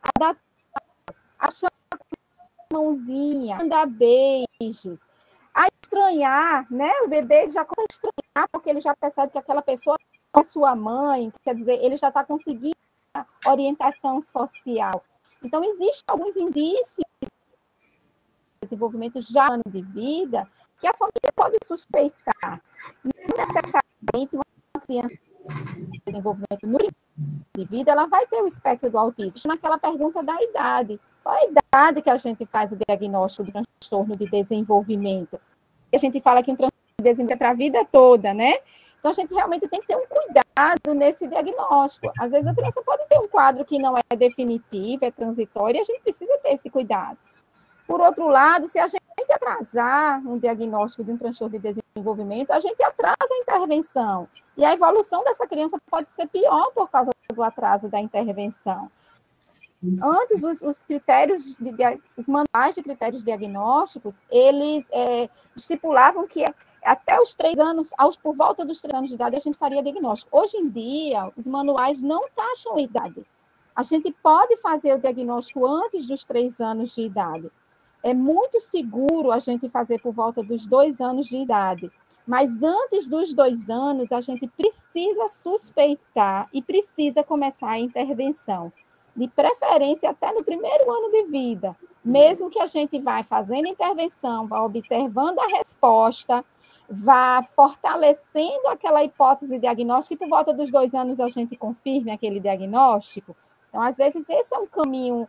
a chamar com a mãozinha, a dar beijos, a estranhar, né? O bebê já começa a estranhar porque ele já percebe que aquela pessoa é sua mãe, quer dizer, ele já está conseguindo orientação social. Então, existem alguns indícios de desenvolvimento já no ano de vida que a família pode suspeitar. Não necessariamente uma criança de desenvolvimento no de vida, ela vai ter o espectro do autismo. Naquela pergunta da idade. Qual a idade que a gente faz o diagnóstico do transtorno de desenvolvimento? A gente fala que um transtorno de desenvolvimento é para a vida toda, né? Então, a gente realmente tem que ter um cuidado nesse diagnóstico. Às vezes, a criança pode ter um quadro que não é definitivo, é transitório, e a gente precisa ter esse cuidado. Por outro lado, se a gente atrasar um diagnóstico de um transtorno de desenvolvimento, a gente atrasa a intervenção. E a evolução dessa criança pode ser pior por causa do atraso da intervenção. Antes, os critérios, os manuais de critérios diagnósticos, eles estipulavam que até os 3 anos, por volta dos 3 anos de idade, a gente faria diagnóstico. Hoje em dia, os manuais não taxam a idade. A gente pode fazer o diagnóstico antes dos 3 anos de idade. É muito seguro a gente fazer por volta dos 2 anos de idade. Mas antes dos 2 anos, a gente precisa suspeitar e precisa começar a intervenção. De preferência até no primeiro ano de vida. Mesmo que a gente vá fazendo intervenção, vá observando a resposta, vá fortalecendo aquela hipótese diagnóstica e por volta dos 2 anos a gente confirme aquele diagnóstico. Então, às vezes, esse é um caminho,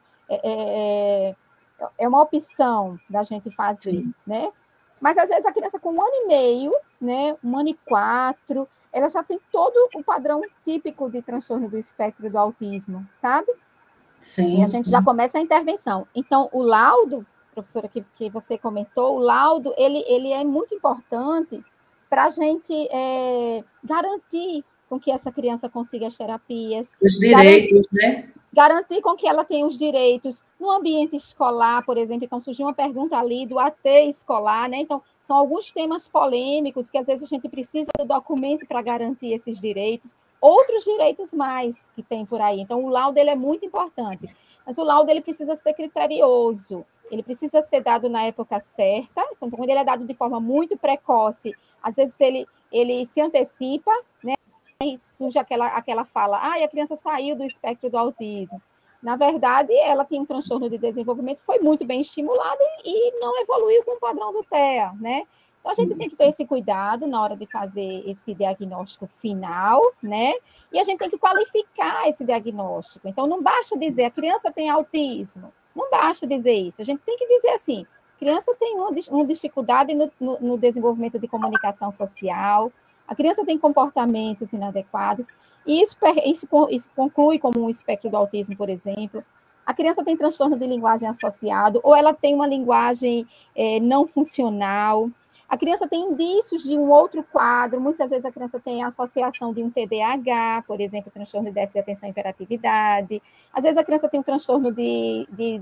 é uma opção da gente fazer, né? Mas, às vezes, a criança com 1 ano e meio, né, 1 ano e 4, ela já tem todo o padrão típico de transtorno do espectro do autismo, sabe? Sim, e a gente já começa a intervenção. Então, o laudo, professora, que você comentou, o laudo, ele é muito importante para a gente garantir com que essa criança consiga as terapias. Os direitos, né? Garantir com que ela tenha os direitos no ambiente escolar, por exemplo. Então, surgiu uma pergunta ali do AT escolar, né? Então, são alguns temas polêmicos que, às vezes, a gente precisa do documento para garantir esses direitos. Outros direitos mais que tem por aí. Então, o laudo ele é muito importante. Mas o laudo ele precisa ser criterioso. Ele precisa ser dado na época certa. Então, quando ele é dado de forma muito precoce, às vezes ele se antecipa, né? E surge aquela fala, a criança saiu do espectro do autismo. Na verdade, ela tem um transtorno de desenvolvimento, foi muito bem estimulada e não evoluiu com o padrão do TEA, né? Então, a gente tem que ter esse cuidado na hora de fazer esse diagnóstico final, né? E a gente tem que qualificar esse diagnóstico. Então, não basta dizer, a criança tem autismo. Não basta dizer isso. A gente tem que dizer assim, a criança tem uma dificuldade no desenvolvimento de comunicação social, a criança tem comportamentos inadequados, e isso conclui como um espectro do autismo, por exemplo. A criança tem transtorno de linguagem associado, ou ela tem uma linguagem não funcional. A criança tem indícios de um outro quadro, muitas vezes a criança tem a associação de um TDAH, por exemplo, transtorno de déficit de atenção e hiperatividade. Às vezes a criança tem um transtorno de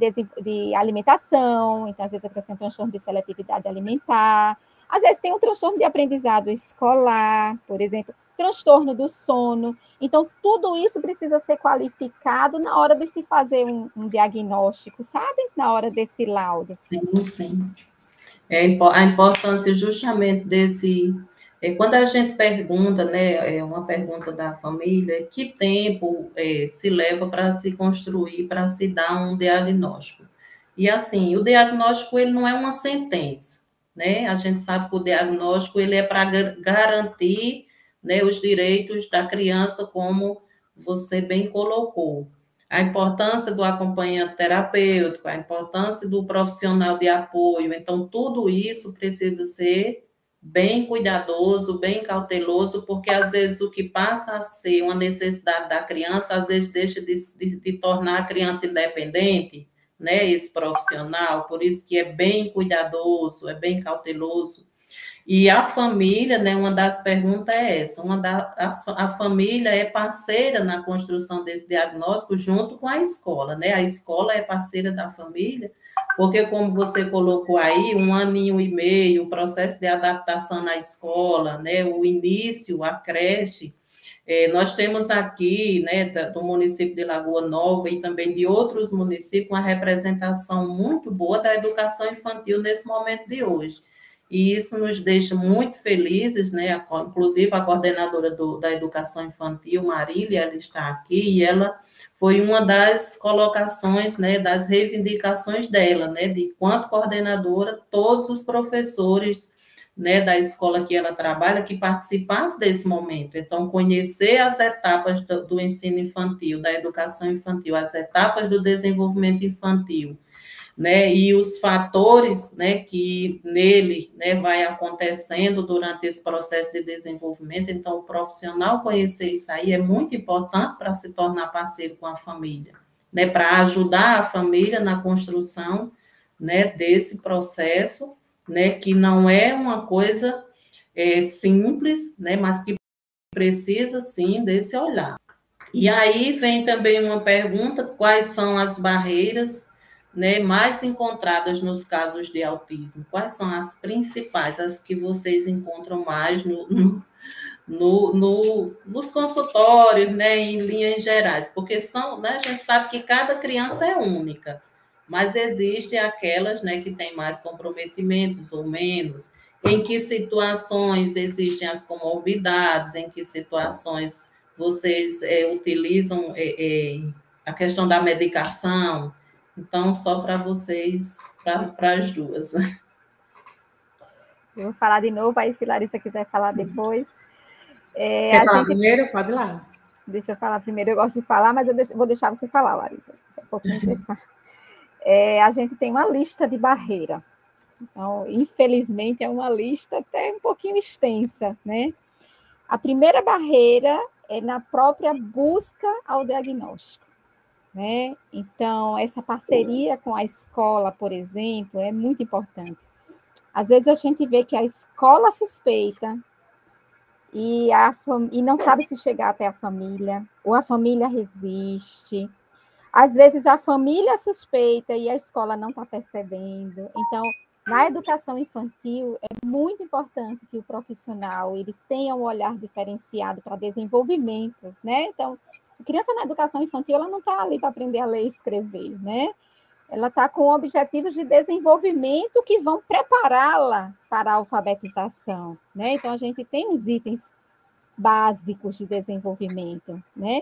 alimentação, então às vezes a criança tem um transtorno de seletividade alimentar. Às vezes tem um transtorno de aprendizado escolar, por exemplo, transtorno do sono. Então, tudo isso precisa ser qualificado na hora de se fazer um diagnóstico, sabe? Na hora desse laudo. Sim, sim. A importância justamente desse... quando a gente pergunta, né, uma pergunta da família, que tempo se leva para se construir, para se dar um diagnóstico? E, assim, o diagnóstico, ele não é uma sentença, né? A gente sabe que o diagnóstico ele é para garantir, né, os direitos da criança, como você bem colocou. A importância do acompanhamento terapêutico, a importância do profissional de apoio. Então, tudo isso precisa ser bem cuidadoso, bem cauteloso, porque, às vezes, o que passa a ser uma necessidade da criança, às vezes, deixa de tornar a criança independente, né, esse profissional, por isso que é bem cuidadoso, é bem cauteloso. E a família, né, uma das perguntas é essa, a família é parceira na construção desse diagnóstico junto com a escola, né, a escola é parceira da família, porque como você colocou aí, 1 aninho e meio, o processo de adaptação na escola, né, o início, a creche. Nós temos aqui, né, do município de Lagoa Nova e também de outros municípios, uma representação muito boa da educação infantil nesse momento de hoje. E isso nos deixa muito felizes, né? Inclusive a coordenadora da educação infantil, Marília, ela está aqui e ela foi uma das colocações, né, das reivindicações dela, né, de quanto coordenadora, todos os professores né, da escola que ela trabalha, que participasse desse momento. Então, conhecer as etapas do ensino infantil, da educação infantil, as etapas do desenvolvimento infantil, né, e os fatores, né, que nele, né, vai acontecendo durante esse processo de desenvolvimento. Então, o profissional conhecer isso aí é muito importante para se tornar parceiro com a família, né, para ajudar a família na construção, né, desse processo, né, que não é uma coisa simples, né, mas que precisa, sim, desse olhar. E aí vem também uma pergunta: quais são as barreiras, né, mais encontradas nos casos de autismo? Quais são as principais, as que vocês encontram mais nos consultórios, né, em linhas gerais? Porque são, né, a gente sabe que cada criança é única, mas existem aquelas, né, que têm mais comprometimentos ou menos. Em que situações existem as comorbidades? Em que situações vocês utilizam a questão da medicação? Então, só para vocês, para as duas. Eu vou falar de novo, aí se Larissa quiser falar depois. Quer falar primeiro? Pode ir lá. Deixa eu falar primeiro, eu gosto de falar, mas eu vou deixar você falar, Larissa. Daqui a pouquinho você fala. A gente tem uma lista de barreira. Então, infelizmente, é uma lista até um pouquinho extensa, né? A primeira barreira é na própria busca ao diagnóstico, né? Então, essa parceria com a escola, por exemplo, é muito importante. Às vezes a gente vê que a escola suspeita e não sabe se chegar até a família, ou a família resiste. Às vezes a família suspeita e a escola não está percebendo. Então, na educação infantil, é muito importante que o profissional ele tenha um olhar diferenciado para desenvolvimento, né? Então, a criança na educação infantil ela não está ali para aprender a ler e escrever, né? Ela está com objetivos de desenvolvimento que vão prepará-la para a alfabetização, né? Então, a gente tem os itens básicos de desenvolvimento, né?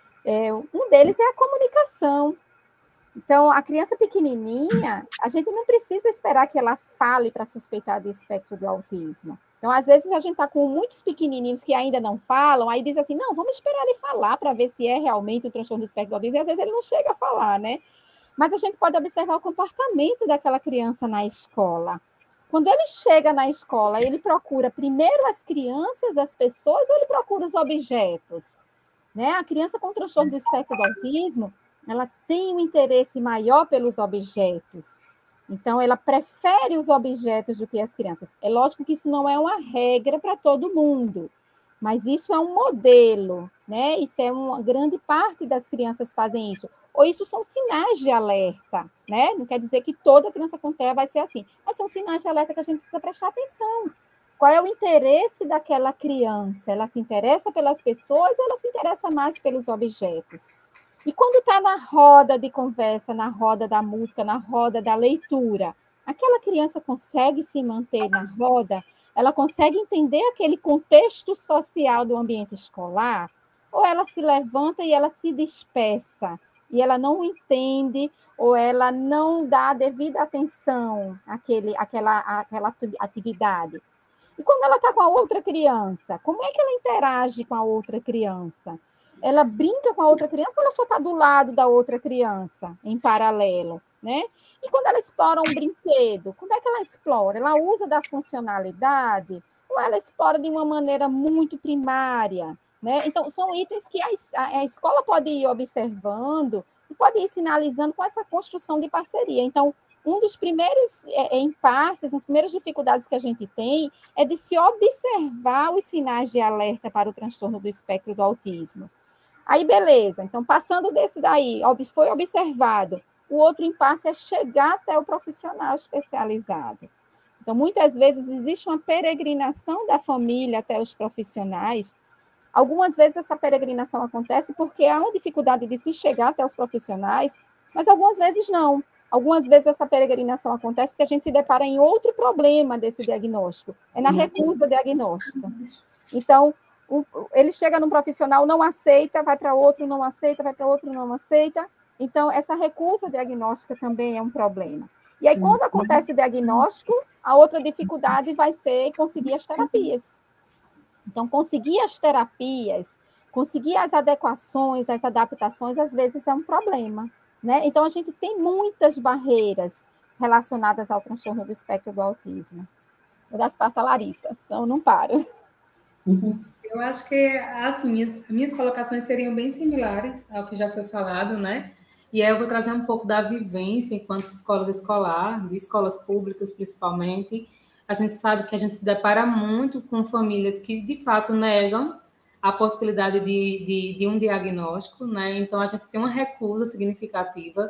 Um deles é a comunicação. Então, a criança pequenininha, a gente não precisa esperar que ela fale para suspeitar de espectro do autismo. Então, às vezes, a gente está com muitos pequenininhos que ainda não falam, aí diz assim, não, vamos esperar ele falar para ver se é realmente o transtorno do espectro do autismo, e às vezes ele não chega a falar, né? Mas a gente pode observar o comportamento daquela criança na escola. Quando ele chega na escola, ele procura primeiro as crianças, as pessoas, ou ele procura os objetos? Né? A criança com transtorno do espectro do autismo, ela tem um interesse maior pelos objetos. Então, ela prefere os objetos do que as crianças. É lógico que isso não é uma regra para todo mundo, mas isso é um modelo, né? Isso é uma grande parte das crianças fazem isso. Ou isso são sinais de alerta, né? Não quer dizer que toda criança com TEA vai ser assim, mas são sinais de alerta que a gente precisa prestar atenção. Qual é o interesse daquela criança? Ela se interessa pelas pessoas ou ela se interessa mais pelos objetos? E quando está na roda de conversa, na roda da música, na roda da leitura, aquela criança consegue se manter na roda? Ela consegue entender aquele contexto social do ambiente escolar? Ou ela se levanta e ela se dispersa? E ela não entende ou ela não dá a devida atenção àquela atividade? E quando ela está com a outra criança, como é que ela interage com a outra criança? Ela brinca com a outra criança ou ela só está do lado da outra criança, em paralelo, né? E quando ela explora um brinquedo, como é que ela explora? Ela usa da funcionalidade ou ela explora de uma maneira muito primária, né? Então, são itens que a escola pode ir observando e pode ir sinalizando com essa construção de parceria. Então, um dos primeiros impasses, as primeiras dificuldades que a gente tem é de se observar os sinais de alerta para o transtorno do espectro do autismo. Aí, beleza. Então, passando desse daí, foi observado. O outro impasse é chegar até o profissional especializado. Então, muitas vezes, existe uma peregrinação da família até os profissionais. Algumas vezes, essa peregrinação acontece porque há uma dificuldade de se chegar até os profissionais, mas algumas vezes não. Algumas vezes essa peregrinação acontece porque a gente se depara em outro problema desse diagnóstico, é na recusa diagnóstica. Então, ele chega num profissional, não aceita, vai para outro, não aceita, vai para outro, não aceita. Então, essa recusa diagnóstica também é um problema. E aí, quando acontece o diagnóstico, a outra dificuldade vai ser conseguir as terapias. Então, conseguir as terapias, conseguir as adequações, as adaptações, às vezes é um problema, né? Então, a gente tem muitas barreiras relacionadas ao transtorno do espectro do autismo. Vou dar espaço à Larissa, senão eu não paro. Eu acho que, assim, minhas colocações seriam bem similares ao que já foi falado, né? E aí eu vou trazer um pouco da vivência enquanto psicóloga escolar, de escolas públicas principalmente. A gente sabe que a gente se depara muito com famílias que, de fato, negam a possibilidade de um diagnóstico, né? Então, a gente tem uma recusa significativa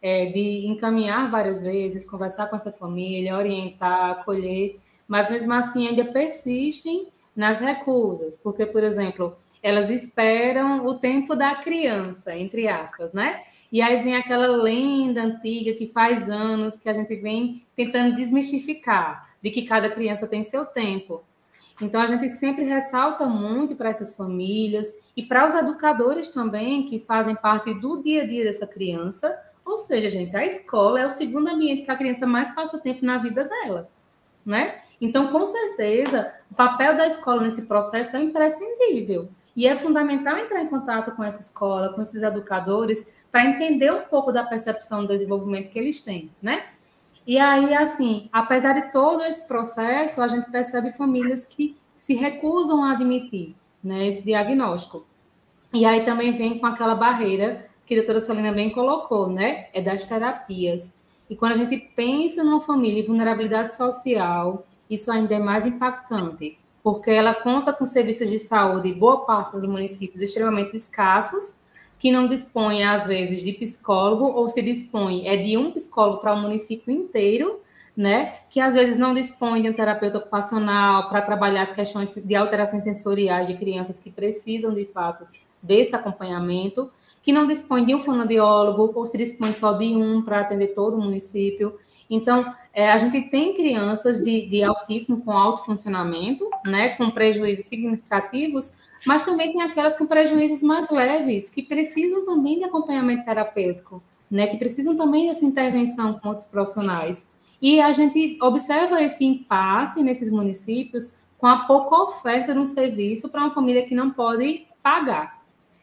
de encaminhar várias vezes, conversar com essa família, orientar, acolher, mas mesmo assim ainda persistem nas recusas, porque, por exemplo, elas esperam o tempo da criança, entre aspas, né? E aí vem aquela lenda antiga que faz anos que a gente vem tentando desmistificar, de que cada criança tem seu tempo. Então, a gente sempre ressalta muito para essas famílias e para os educadores também, que fazem parte do dia a dia dessa criança. Ou seja, gente, a escola é o segundo ambiente que a criança mais passa tempo na vida dela, né? Então, com certeza, o papel da escola nesse processo é imprescindível. E é fundamental entrar em contato com essa escola, com esses educadores, para entender um pouco da percepção do desenvolvimento que eles têm, né? E aí, assim, apesar de todo esse processo, a gente percebe famílias que se recusam a admitir, né, esse diagnóstico. E aí também vem com aquela barreira que a doutora Celina bem colocou, né? É das terapias. E quando a gente pensa numa família em vulnerabilidade social, isso ainda é mais impactante, porque ela conta com serviços de saúde, boa parte dos municípios extremamente escassos, que não dispõem, às vezes, de psicólogo, ou se dispõe de um psicólogo para o município inteiro, né? Que às vezes não dispõe de um terapeuta ocupacional para trabalhar as questões de alterações sensoriais de crianças que precisam, de fato, desse acompanhamento, que não dispõe de um fonoaudiólogo, ou se dispõe só de um para atender todo o município. Então, a gente tem crianças de autismo com alto funcionamento, né, com prejuízos significativos, mas também tem aquelas com prejuízos mais leves, que precisam também de acompanhamento terapêutico, né, que precisam também dessa intervenção com outros profissionais. E a gente observa esse impasse nesses municípios com a pouca oferta de um serviço para uma família que não pode pagar,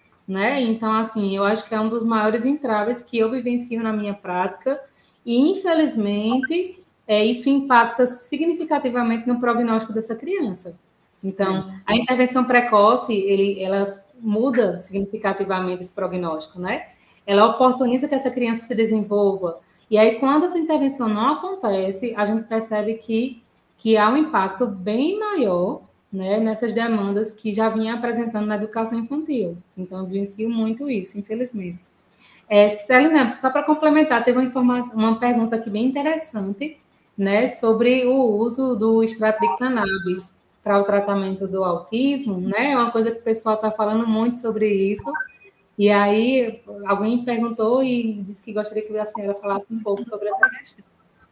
né? Então, assim, eu acho que é um dos maiores entraves que eu vivencio na minha prática e, infelizmente, isso impacta significativamente no prognóstico dessa criança. Então, a intervenção precoce, ela muda significativamente esse prognóstico, né? Ela oportuniza que essa criança se desenvolva. E aí, quando essa intervenção não acontece, a gente percebe que há um impacto bem maior, né, nessas demandas que já vinha apresentando na educação infantil. Então, eu vivencio muito isso, infelizmente. Celina, só para complementar, teve uma pergunta aqui bem interessante, né, sobre o uso do extrato de cannabis para o tratamento do autismo, né? É uma coisa que o pessoal está falando muito sobre isso. E aí, alguém perguntou e disse que gostaria que a senhora falasse um pouco sobre essa questão.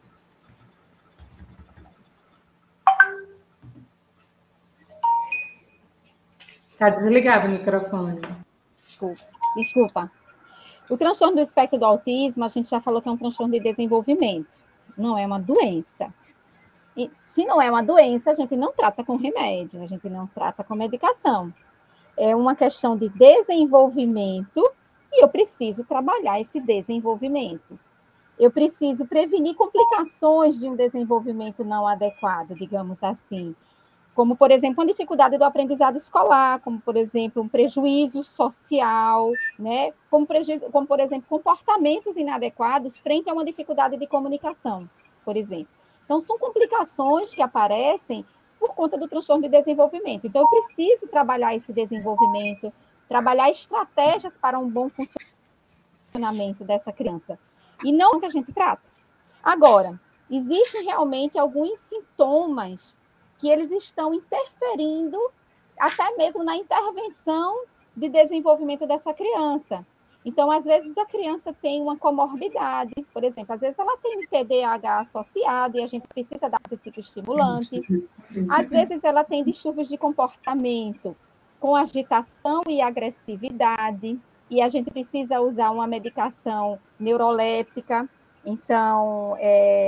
Está desligado o microfone. Desculpa. O transtorno do espectro do autismo, a gente já falou que é um transtorno de desenvolvimento, não é uma doença. E se não é uma doença, a gente não trata com remédio, a gente não trata com medicação. É uma questão de desenvolvimento e eu preciso trabalhar esse desenvolvimento. Eu preciso prevenir complicações de um desenvolvimento não adequado, digamos assim. Como, por exemplo, uma dificuldade do aprendizado escolar, como, por exemplo, um prejuízo social, né? Como, por exemplo, comportamentos inadequados frente a uma dificuldade de comunicação, por exemplo. Então, são complicações que aparecem por conta do transtorno de desenvolvimento. Então, eu preciso trabalhar esse desenvolvimento, trabalhar estratégias para um bom funcionamento dessa criança. E não que a gente trata. Agora, existem realmente alguns sintomas que eles estão interferindo até mesmo na intervenção de desenvolvimento dessa criança. Então, às vezes, a criança tem uma comorbidade, por exemplo, às vezes ela tem um TDAH associado e a gente precisa dar psicoestimulante. Às vezes, ela tem distúrbios de comportamento com agitação e agressividade, e a gente precisa usar uma medicação neuroléptica, Então,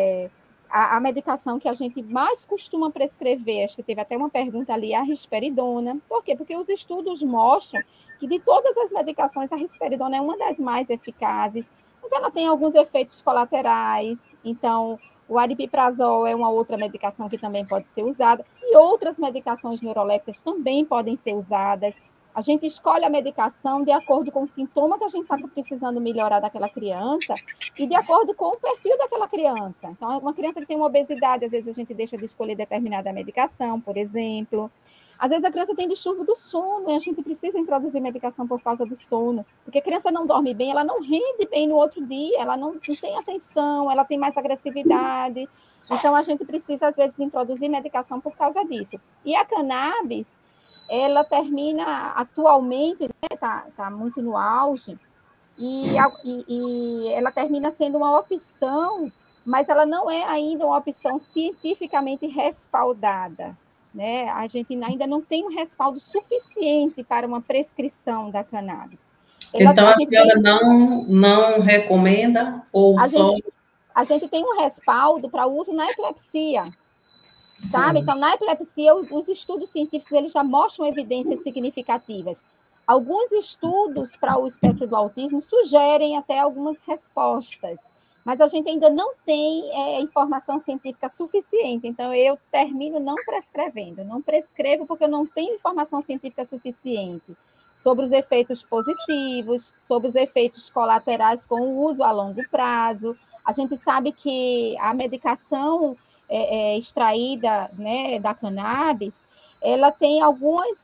a medicação que a gente mais costuma prescrever, acho que teve até uma pergunta ali, é a risperidona. Por quê? Porque os estudos mostram que de todas as medicações, a risperidona é uma das mais eficazes, mas ela tem alguns efeitos colaterais. Então, o aripiprazol é uma outra medicação que também pode ser usada, e outras medicações neurolépticas também podem ser usadas. A gente escolhe a medicação de acordo com o sintoma que a gente está precisando melhorar daquela criança e de acordo com o perfil daquela criança. Então, uma criança que tem uma obesidade, às vezes a gente deixa de escolher determinada medicação, por exemplo. Às vezes a criança tem distúrbio do sono e a gente precisa introduzir medicação por causa do sono, porque a criança não dorme bem, ela não rende bem no outro dia, ela não tem atenção, ela tem mais agressividade. Então, a gente precisa, às vezes, introduzir medicação por causa disso. E a cannabis, ela termina atualmente, né, tá muito no auge, e ela termina sendo uma opção, mas ela não é ainda uma opção cientificamente respaldada, né? A gente ainda não tem um respaldo suficiente para uma prescrição da cannabis. Então, a senhora não recomenda ou só... A gente tem um respaldo para uso na epilepsia, sabe? Sim. Então, na epilepsia, os estudos científicos eles já mostram evidências significativas. Alguns estudos para o espectro do autismo sugerem até algumas respostas, mas a gente ainda não tem informação científica suficiente. Então, eu termino não prescrevendo. Não prescrevo porque eu não tenho informação científica suficiente sobre os efeitos positivos, sobre os efeitos colaterais com o uso a longo prazo. A gente sabe que a medicação extraída, né, da cannabis, ela tem alguns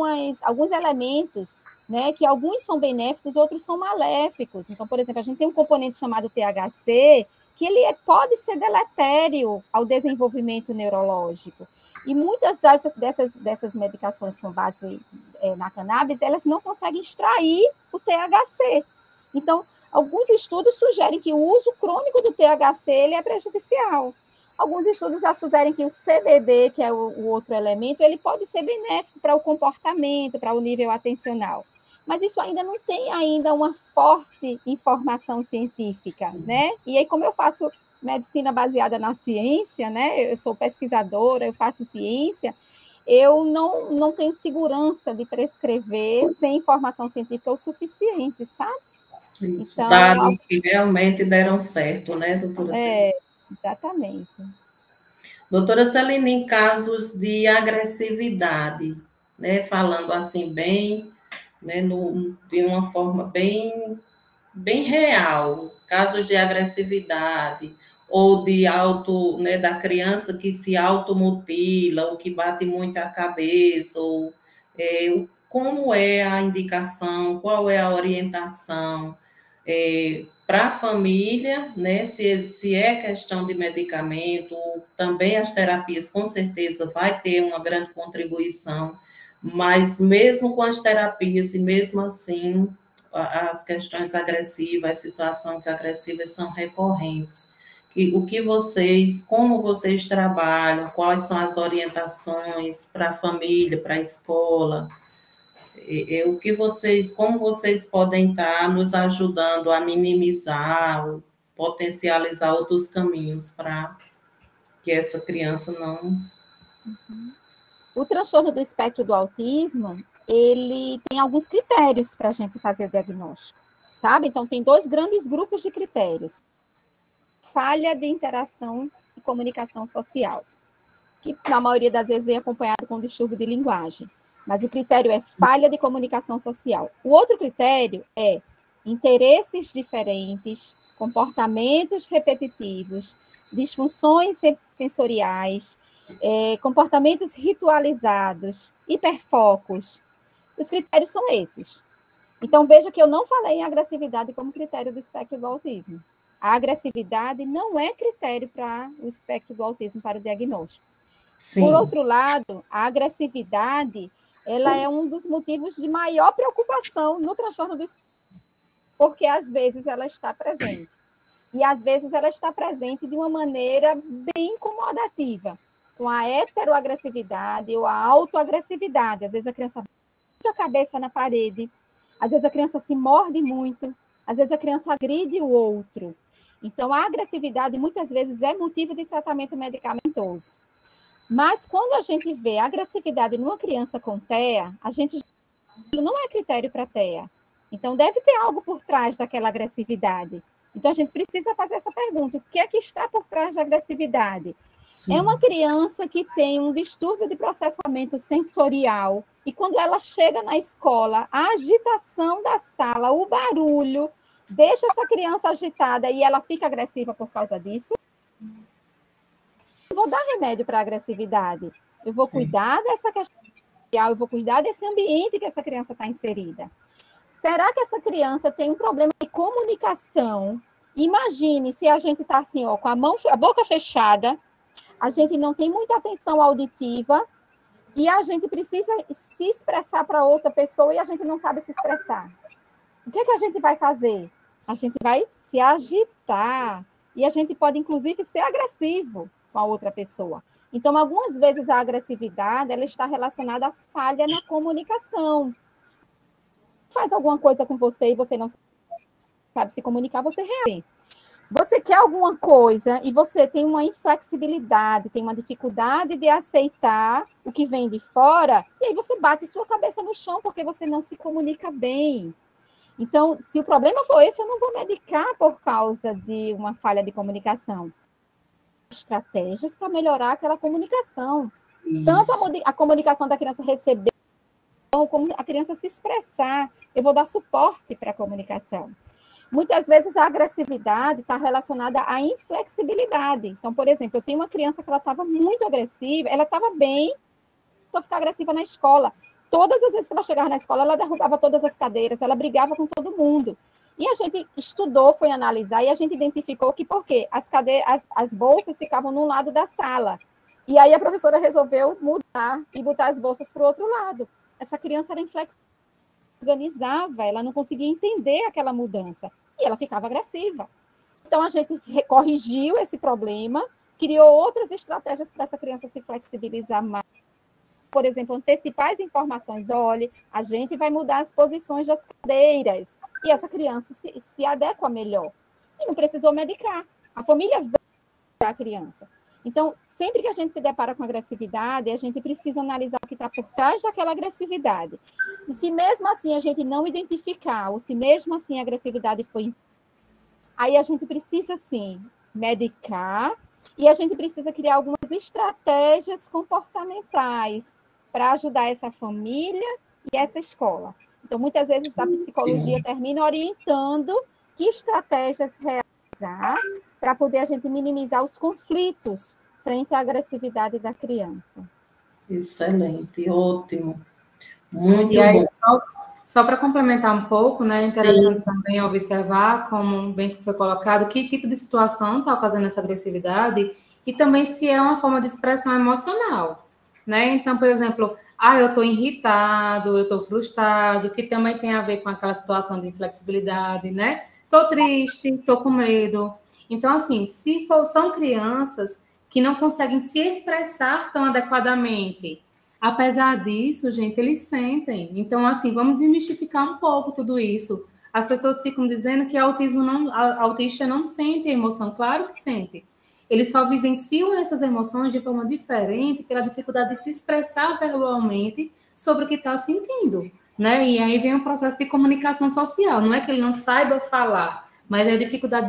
elementos, né, que alguns são benéficos, outros são maléficos. Então, por exemplo, a gente tem um componente chamado THC, que ele pode ser deletério ao desenvolvimento neurológico. E muitas dessas medicações com base na cannabis, elas não conseguem extrair o THC. Então, alguns estudos sugerem que o uso crônico do THC ele é prejudicial. Alguns estudos já sugerem que o CBD, que é o outro elemento, ele pode ser benéfico para o comportamento, para o nível atencional. Mas isso ainda não tem ainda uma forte informação científica, né? E aí, como eu faço medicina baseada na ciência, né? Eu sou pesquisadora, eu faço ciência, eu não tenho segurança de prescrever sem informação científica o suficiente, sabe? Então, dados que realmente deram certo, né, doutora Celina? Exatamente. Doutora Celina, em casos de agressividade, né, falando assim bem, né, de uma forma bem real, casos de agressividade ou de né, da criança que se automutila ou que bate muito a cabeça, ou como é a indicação, qual é a orientação para a família, né? Se é questão de medicamento, também as terapias com certeza vai ter uma grande contribuição, mas mesmo com as terapias e mesmo assim as questões agressivas, as situações agressivas são recorrentes. Como vocês trabalham, quais são as orientações para a família, para a escola? Como vocês podem estar nos ajudando a minimizar, potencializar outros caminhos para que essa criança não... O transtorno do espectro do autismo, ele tem alguns critérios para a gente fazer o diagnóstico, sabe? Então, tem 2 grandes grupos de critérios. Falha de interação e comunicação social, que na maioria das vezes vem acompanhado com distúrbio de linguagem. Mas o critério é falha de comunicação social. O outro critério é interesses diferentes, comportamentos repetitivos, disfunções sensoriais, comportamentos ritualizados, hiperfocos. Os critérios são esses. Então, veja que eu não falei em agressividade como critério do espectro do autismo. A agressividade não é critério para o espectro do autismo para o diagnóstico. Sim. Por outro lado, a agressividade ela é um dos motivos de maior preocupação no transtorno do espectro, porque às vezes ela está presente. E às vezes ela está presente de uma maneira bem incomodativa, com a heteroagressividade ou a autoagressividade. Às vezes a criança bate a cabeça na parede, às vezes a criança se morde muito, às vezes a criança agride o outro. Então, a agressividade, muitas vezes, é motivo de tratamento medicamentoso. Mas, quando a gente vê agressividade numa criança com TEA, a gente não é critério para TEA. Então, deve ter algo por trás daquela agressividade. Então, a gente precisa fazer essa pergunta. O que é que está por trás da agressividade? Sim. É uma criança que tem um distúrbio de processamento sensorial e quando ela chega na escola, a agitação da sala, o barulho, deixa essa criança agitada e ela fica agressiva por causa disso. Eu vou dar remédio para a agressividade. Eu vou cuidar dessa questão social, eu vou cuidar desse ambiente que essa criança está inserida. Será que essa criança tem um problema de comunicação? Imagine se a gente está assim, ó, com a boca fechada, a gente não tem muita atenção auditiva e a gente precisa se expressar para outra pessoa e a gente não sabe se expressar. O que é que a gente vai fazer? A gente vai se agitar e a gente pode, inclusive, ser agressivo com a outra pessoa. Então, algumas vezes a agressividade ela está relacionada à falha na comunicação. Faz alguma coisa com você e você não sabe se comunicar, você reage. Você quer alguma coisa e você tem uma inflexibilidade, tem uma dificuldade de aceitar o que vem de fora, e aí você bate sua cabeça no chão porque você não se comunica bem. Então, se o problema for esse, eu não vou medicar por causa de uma falha de comunicação. Estratégias para melhorar aquela comunicação. Isso. Tanto a comunicação da criança receber, como a criança se expressar. Eu vou dar suporte para a comunicação. Muitas vezes a agressividade está relacionada à inflexibilidade. Então, por exemplo, eu tenho uma criança que ela estava muito agressiva, ela estava bem, só ficar agressiva na escola. Todas as vezes que ela chegava na escola, ela derrubava todas as cadeiras, ela brigava com todo mundo. E a gente estudou, foi analisar, e a gente identificou que por quê? As bolsas ficavam num lado da sala. E aí a professora resolveu mudar e botar as bolsas para o outro lado. Essa criança era inflexível, organizava, ela não conseguia entender aquela mudança. E ela ficava agressiva. Então, a gente corrigiu esse problema, criou outras estratégias para essa criança se flexibilizar mais. Por exemplo, antecipar as informações. Olha, a gente vai mudar as posições das cadeiras. E essa criança se adequa melhor. E não precisou medicar. A família veio a criança. Então, sempre que a gente se depara com agressividade, a gente precisa analisar o que está por trás daquela agressividade. E se mesmo assim a gente não identificar, ou se mesmo assim a agressividade foi... Aí a gente precisa, sim, medicar, e a gente precisa criar algumas estratégias comportamentais para ajudar essa família e essa escola. Então, muitas vezes a psicologia termina orientando que estratégias realizar para poder a gente minimizar os conflitos frente à agressividade da criança. Excelente, ótimo. Muito aí, bom. Só para complementar um pouco, né, é interessante Sim. também observar, como bem que foi colocado, que tipo de situação está causando essa agressividade e também se é uma forma de expressão emocional, né? Então, por exemplo, eu estou irritado, eu estou frustrado, que também tem a ver com aquela situação de inflexibilidade, né? Estou triste, estou com medo. Então, assim, são crianças que não conseguem se expressar tão adequadamente. Apesar disso, gente, eles sentem. Então, assim, vamos desmistificar um pouco tudo isso. As pessoas ficam dizendo que autista não sente emoção. Claro que sente. Eles só vivenciam essas emoções de forma diferente pela dificuldade de se expressar verbalmente sobre o que está sentindo, né? E aí vem um processo de comunicação social. Não é que ele não saiba falar, mas é a dificuldade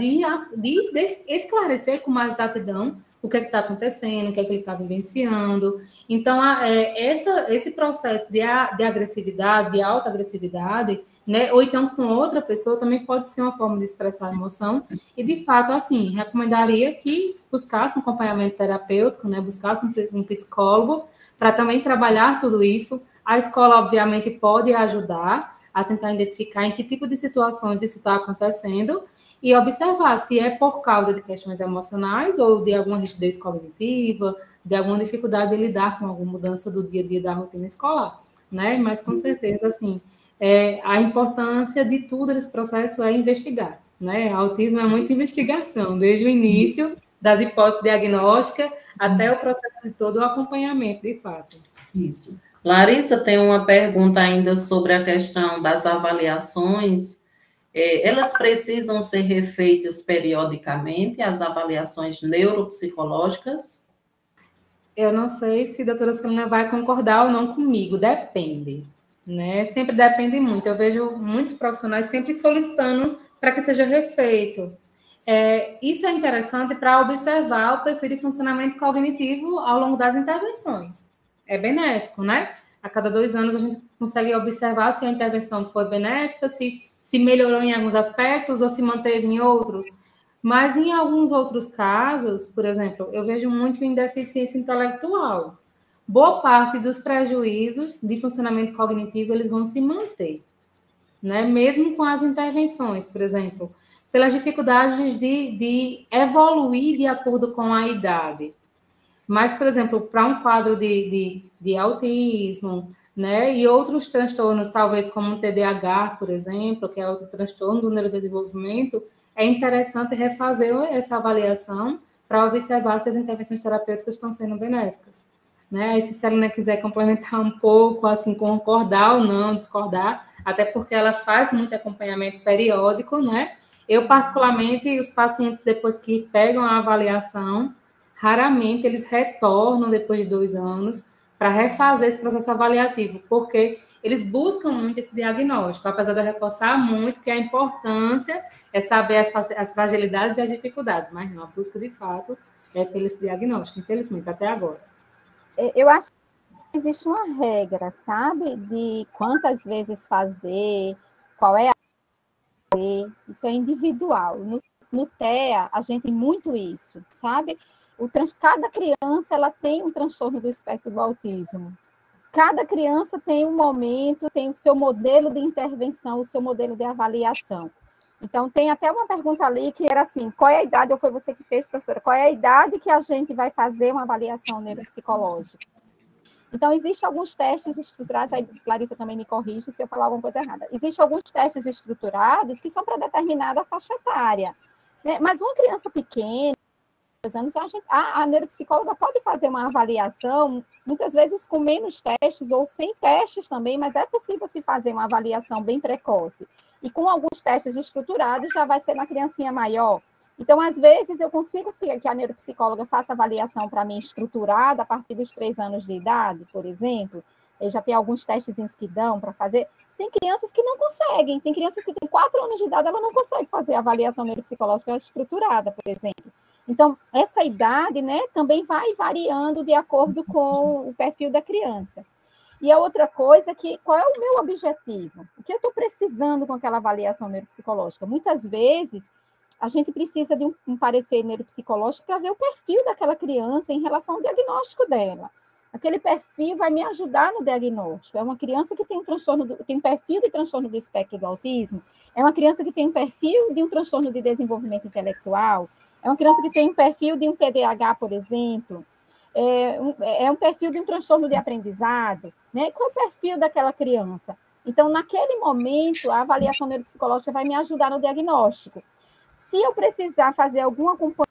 de esclarecer com mais exatidão o que é que está acontecendo, o que é que ele está vivenciando. Então, esse processo de agressividade, de alta agressividade, né, ou então com outra pessoa, também pode ser uma forma de expressar a emoção. E, de fato, assim, recomendaria que buscasse um acompanhamento terapêutico, né, buscasse um psicólogo, para também trabalhar tudo isso. A escola, obviamente, pode ajudar a tentar identificar em que tipo de situações isso está acontecendo e observar se é por causa de questões emocionais ou de alguma rigidez cognitiva, de alguma dificuldade de lidar com alguma mudança do dia a dia da rotina escolar, né? Mas, com certeza, assim, a importância de tudo desse processo é investigar, né? Autismo é muita investigação, desde o início das hipóteses diagnósticas até o processo de todo o acompanhamento, de fato. Isso. Larissa tem uma pergunta ainda sobre a questão das avaliações. elas precisam ser refeitas periodicamente, as avaliações neuropsicológicas? Eu não sei se a doutora Celina vai concordar ou não comigo, depende, né? Sempre depende muito. Eu vejo muitos profissionais sempre solicitando para que seja refeito. Isso é interessante para observar o perfil de funcionamento cognitivo ao longo das intervenções. É benéfico, né? A cada 2 anos a gente consegue observar se a intervenção foi benéfica, se melhorou em alguns aspectos ou se manteve em outros. Mas em alguns outros casos, por exemplo, eu vejo muito em deficiência intelectual. Boa parte dos prejuízos de funcionamento cognitivo, eles vão se manter, né? Mesmo com as intervenções, por exemplo, pelas dificuldades de evoluir de acordo com a idade. Mas, por exemplo, para um quadro de autismo, né, e outros transtornos, talvez como o TDAH, por exemplo, que é outro transtorno do neurodesenvolvimento, é interessante refazer essa avaliação para observar se as intervenções terapêuticas estão sendo benéficas. Né? E se a Celina quiser complementar um pouco, assim, concordar ou não, discordar, até porque ela faz muito acompanhamento periódico, né? Eu, particularmente, os pacientes, depois que pegam a avaliação, raramente eles retornam depois de 2 anos para refazer esse processo avaliativo, porque eles buscam muito esse diagnóstico, apesar de eu reforçar muito que a importância é saber as fragilidades e as dificuldades, mas não, a busca de fato é pelo esse diagnóstico, infelizmente, até agora. Eu acho que existe uma regra, sabe? De quantas vezes fazer, qual é a fazer, isso é individual. No TEA, a gente tem muito isso, sabe? Cada criança ela tem um transtorno do espectro do autismo. Cada criança tem um momento, tem o seu modelo de intervenção, o seu modelo de avaliação. Então, tem até uma pergunta ali que era assim, qual é a idade, ou foi você que fez, professora, qual é a idade que a gente vai fazer uma avaliação neuropsicológica? Então, existem alguns testes estruturados, aí Clarissa também me corrige se eu falar alguma coisa errada. Existem alguns testes estruturados que são para determinada faixa etária, né? Mas uma criança pequena, anos, a neuropsicóloga pode fazer uma avaliação, muitas vezes com menos testes ou sem testes também, mas é possível se fazer uma avaliação bem precoce. E com alguns testes estruturados já vai ser na criancinha maior. Então, às vezes, eu consigo que a neuropsicóloga faça avaliação para mim estruturada a partir dos 3 anos de idade, por exemplo. Eu já tem alguns testezinhos que dão para fazer. Tem crianças que não conseguem. Tem crianças que têm 4 anos de idade, ela não consegue fazer avaliação neuropsicológica estruturada, por exemplo. Então, essa idade, né, também vai variando de acordo com o perfil da criança. E a outra coisa é que, qual é o meu objetivo? O que eu estou precisando com aquela avaliação neuropsicológica? Muitas vezes, a gente precisa de um parecer neuropsicológico para ver o perfil daquela criança em relação ao diagnóstico dela. Aquele perfil vai me ajudar no diagnóstico. É uma criança que tem tem um perfil de transtorno do espectro do autismo, é uma criança que tem um perfil de um transtorno de desenvolvimento intelectual, é uma criança que tem um perfil de um TDAH, por exemplo, é um perfil de um transtorno de aprendizado, né? Qual é o perfil daquela criança? Então, naquele momento, a avaliação neuropsicológica vai me ajudar no diagnóstico. Se eu precisar fazer algum acompanhamento,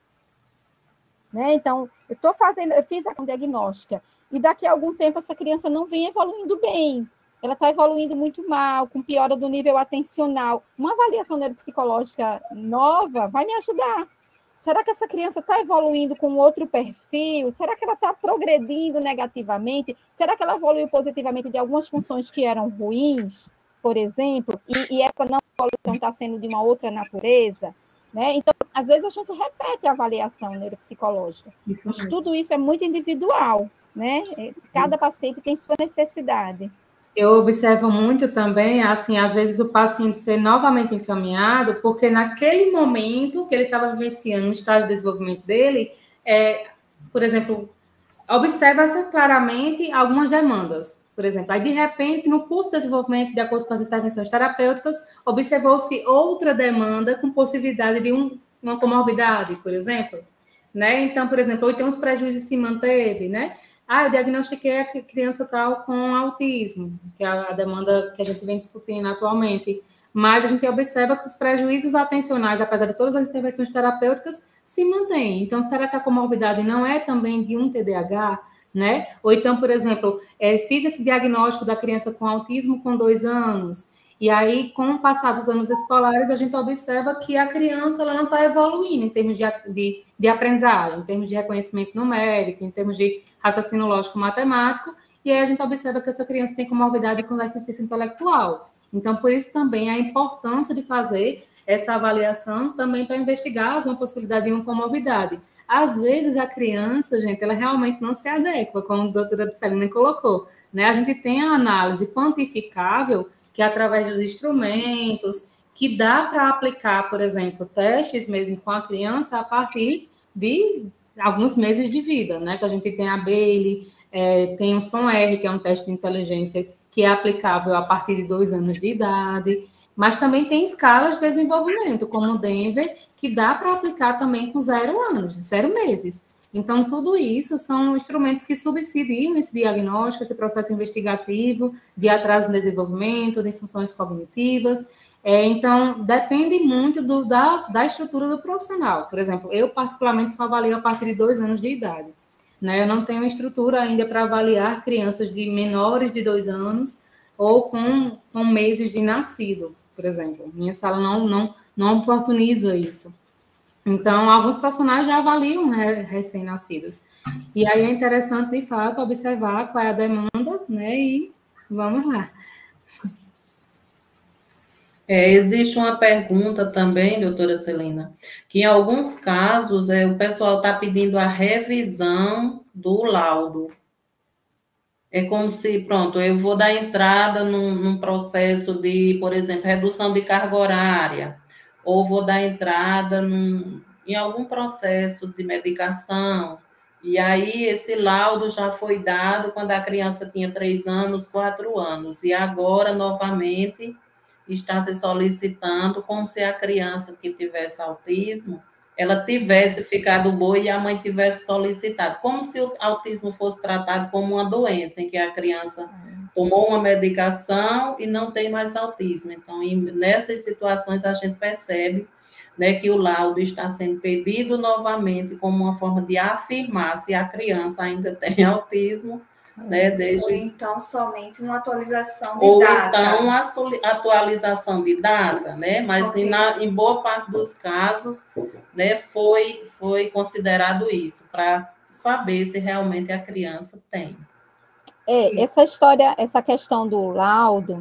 né? Então, eu fiz a diagnóstica, e daqui a algum tempo essa criança não vem evoluindo bem, ela está evoluindo muito mal, com piora do nível atencional. Uma avaliação neuropsicológica nova vai me ajudar. Será que essa criança está evoluindo com outro perfil? Será que ela está progredindo negativamente? Será que ela evoluiu positivamente de algumas funções que eram ruins, por exemplo, e essa não evolução está sendo de uma outra natureza? Né? Então, às vezes a gente repete a avaliação neuropsicológica. Mas tudo isso é muito individual, né? Cada paciente tem sua necessidade. Eu observo muito também, assim, às vezes o paciente ser novamente encaminhado, porque naquele momento que ele estava vivenciando no estágio de desenvolvimento dele, por exemplo, observa-se claramente algumas demandas. Por exemplo, aí de repente, no curso de desenvolvimento, de acordo com as intervenções terapêuticas, observou-se outra demanda com possibilidade de uma comorbidade, por exemplo. Né? Então, por exemplo, ou então os prejuízos se manteve, né? Eu diagnostiquei a criança tal com autismo, que é a demanda que a gente vem discutindo atualmente. Mas a gente observa que os prejuízos atencionais, apesar de todas as intervenções terapêuticas, se mantêm. Então, será que a comorbidade não é também de um TDAH? Né? Ou então, por exemplo, fiz esse diagnóstico da criança com autismo com 2 anos, E aí, com o passar dos anos escolares, a gente observa que a criança ela não está evoluindo em termos de aprendizagem, em termos de reconhecimento numérico, em termos de raciocínio lógico-matemático, e aí a gente observa que essa criança tem comorbidade com deficiência intelectual. Então, por isso também a importância de fazer essa avaliação também para investigar alguma possibilidade de uma comorbidade. Às vezes, a criança, gente, ela realmente não se adequa, como a doutora Celina colocou, né? A gente tem a análise quantificável, que é através dos instrumentos, que dá para aplicar, por exemplo, testes mesmo com a criança a partir de alguns meses de vida, né? Que a gente tem a Bailey, tem o SOM-R, que é um teste de inteligência que é aplicável a partir de 2 anos de idade, mas também tem escalas de desenvolvimento, como o Denver, que dá para aplicar também com 0 anos, 0 meses. Então, tudo isso são instrumentos que subsidiam esse diagnóstico, esse processo investigativo de atraso no desenvolvimento, de funções cognitivas. Então, depende muito da estrutura do profissional. Por exemplo, eu, particularmente, só avalio a partir de 2 anos de idade. Né? Eu não tenho estrutura ainda para avaliar crianças de menores de 2 anos ou com meses de nascido, por exemplo. Minha sala não oportuniza isso. Então, alguns profissionais já avaliam, né, recém-nascidos. E aí é interessante, de fato, observar qual é a demanda, né, e vamos lá. Existe uma pergunta também, doutora Celina, que em alguns casos o pessoal está pedindo a revisão do laudo. É como se, pronto, eu vou dar entrada num processo de, por exemplo, redução de carga horária, ou vou dar entrada em algum processo de medicação, e aí esse laudo já foi dado quando a criança tinha 3 anos, 4 anos, e agora, novamente, está se solicitando como se a criança que tivesse autismo ela tivesse ficado boa e a mãe tivesse solicitado, como se o autismo fosse tratado como uma doença, em que a criança tomou uma medicação e não tem mais autismo. Então, nessas situações, a gente percebe, né, que o laudo está sendo pedido novamente como uma forma de afirmar se a criança ainda tem autismo, né, Ou então somente uma atualização de ou data. então a atualização de data, né? Mas Ok. em boa parte dos casos, né, foi considerado isso, para saber se realmente a criança tem. Essa história, essa questão do laudo,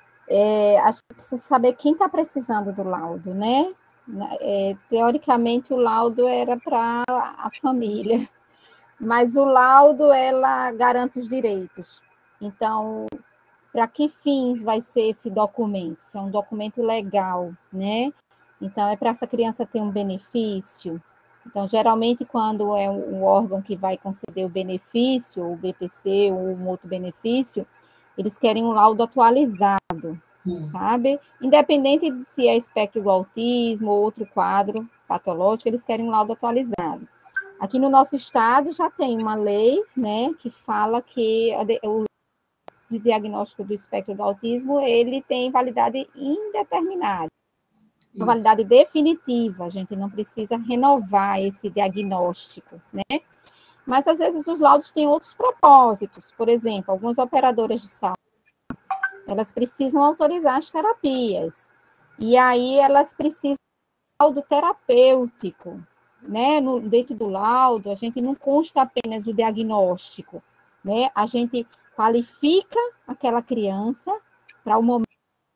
acho que precisa saber quem está precisando do laudo, né? Teoricamente, o laudo era para a família, mas o laudo, ela garante os direitos. Então, para que fins vai ser esse documento? Se é um documento legal, né? Então, é para essa criança ter um benefício. Então, geralmente, quando é um órgão que vai conceder o benefício, o BPC ou um outro benefício, eles querem um laudo atualizado, sabe? Independente de se é espectro do autismo ou outro quadro patológico, eles querem um laudo atualizado. Aqui no nosso estado já tem uma lei, né, que fala que o diagnóstico do espectro do autismo, ele tem validade indeterminada, uma validade definitiva, a gente não precisa renovar esse diagnóstico, né? Mas, às vezes, os laudos têm outros propósitos, por exemplo, algumas operadoras de saúde, elas precisam autorizar as terapias, e aí elas precisam de laudo terapêutico, né? Dentro do laudo, a gente não consta apenas o diagnóstico, né? A gente qualifica aquela criança para o momento.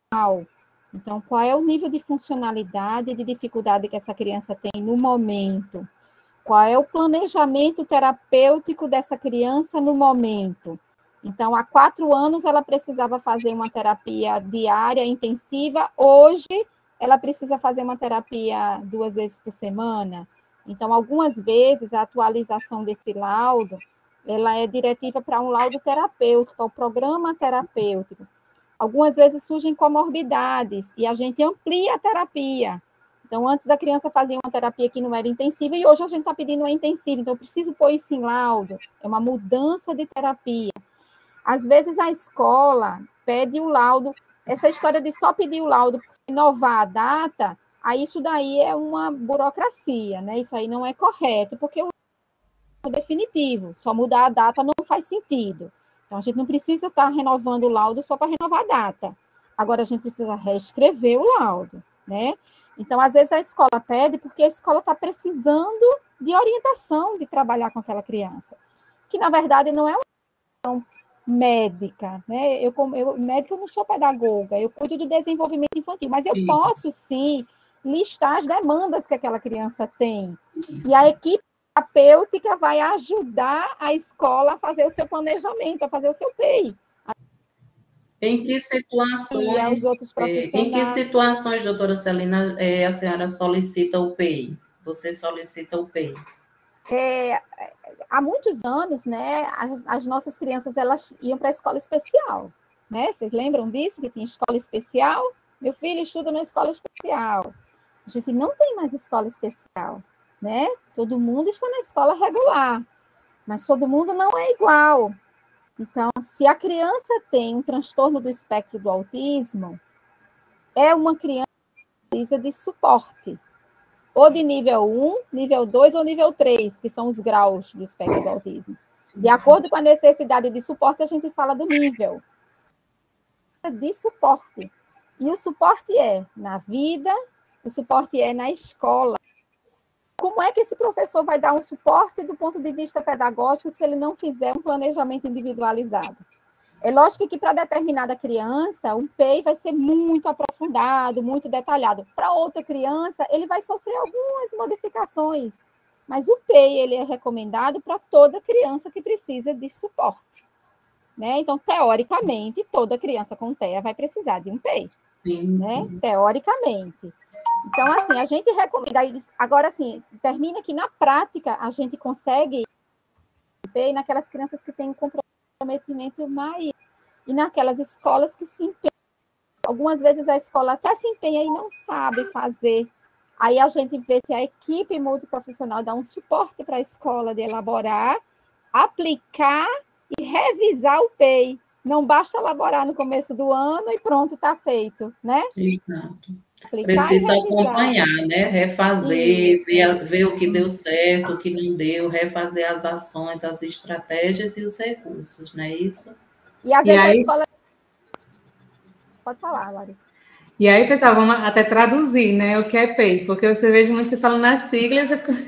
Então, qual é o nível de funcionalidade e de dificuldade que essa criança tem no momento? Qual é o planejamento terapêutico dessa criança no momento? Então, há 4 anos ela precisava fazer uma terapia diária intensiva, hoje ela precisa fazer uma terapia 2 vezes por semana. Então, algumas vezes a atualização desse laudo, ela é diretiva para um laudo terapêutico, para o programa terapêutico. Algumas vezes surgem comorbidades e a gente amplia a terapia. Então, antes a criança fazia uma terapia que não era intensiva e hoje a gente está pedindo uma intensiva. Então, eu preciso pôr isso em laudo. É uma mudança de terapia. Às vezes, a escola pede o laudo. Essa história de só pedir o laudo para inovar a data, aí isso daí é uma burocracia, né? Isso aí não é correto, porque o laudo é definitivo. Só mudar a data não faz sentido. Então, a gente não precisa estar renovando o laudo só para renovar a data. agora a gente precisa reescrever o laudo, né? Então, às vezes, a escola pede porque a escola está precisando de orientação, de trabalhar com aquela criança, que, na verdade, não é uma questão médica, né? Médica, eu não sou pedagoga, eu cuido do desenvolvimento infantil, mas eu posso, sim, listar as demandas que aquela criança tem. Isso. E a equipe terapêutica vai ajudar a escola a fazer o seu planejamento, a fazer o seu PEI. Em que situações, doutora Celina, a senhora solicita o PEI? Você solicita o PEI? Há muitos anos, né, as nossas crianças, elas iam para a escola especial, né? Vocês lembram disso, que tinha escola especial? Meu filho estuda na escola especial. A gente não tem mais escola especial, né? Todo mundo está na escola regular, mas todo mundo não é igual. Então, se a criança tem um transtorno do espectro do autismo, é uma criança que precisa de suporte, ou de nível 1, nível 2 ou nível 3, que são os graus do espectro do autismo. De acordo com a necessidade de suporte, a gente fala do nível de suporte. E o suporte é na vida, o suporte é na escola. Como é que esse professor vai dar um suporte do ponto de vista pedagógico se ele não fizer um planejamento individualizado? É lógico que para determinada criança, o PEI vai ser muito aprofundado, muito detalhado. Para outra criança, ele vai sofrer algumas modificações. Mas o PEI ele é recomendado para toda criança que precisa de suporte, né? Então, teoricamente, toda criança com TEA vai precisar de um PEI. Sim, né? Sim. Teoricamente. Então, assim, a gente recomenda. Agora, assim, termina que na prática a gente consegue ver naquelas crianças que têm um comprometimento maior e naquelas escolas que se empenham. Algumas vezes a escola até se empenha e não sabe fazer. Aí a gente vê se a equipe multiprofissional dá um suporte para a escola de elaborar, aplicar e revisar o PEI. Não basta elaborar no começo do ano e pronto, está feito, né? Exato. Precisa acompanhar, né? Refazer, ver o que deu certo, o que não deu, refazer as ações, as estratégias e os recursos, não é isso? E às vezes a escola... Pode falar, Larissa. E aí, pessoal, vamos até traduzir, né, o que é PEI, porque você vejo muito vocês falando nas siglas,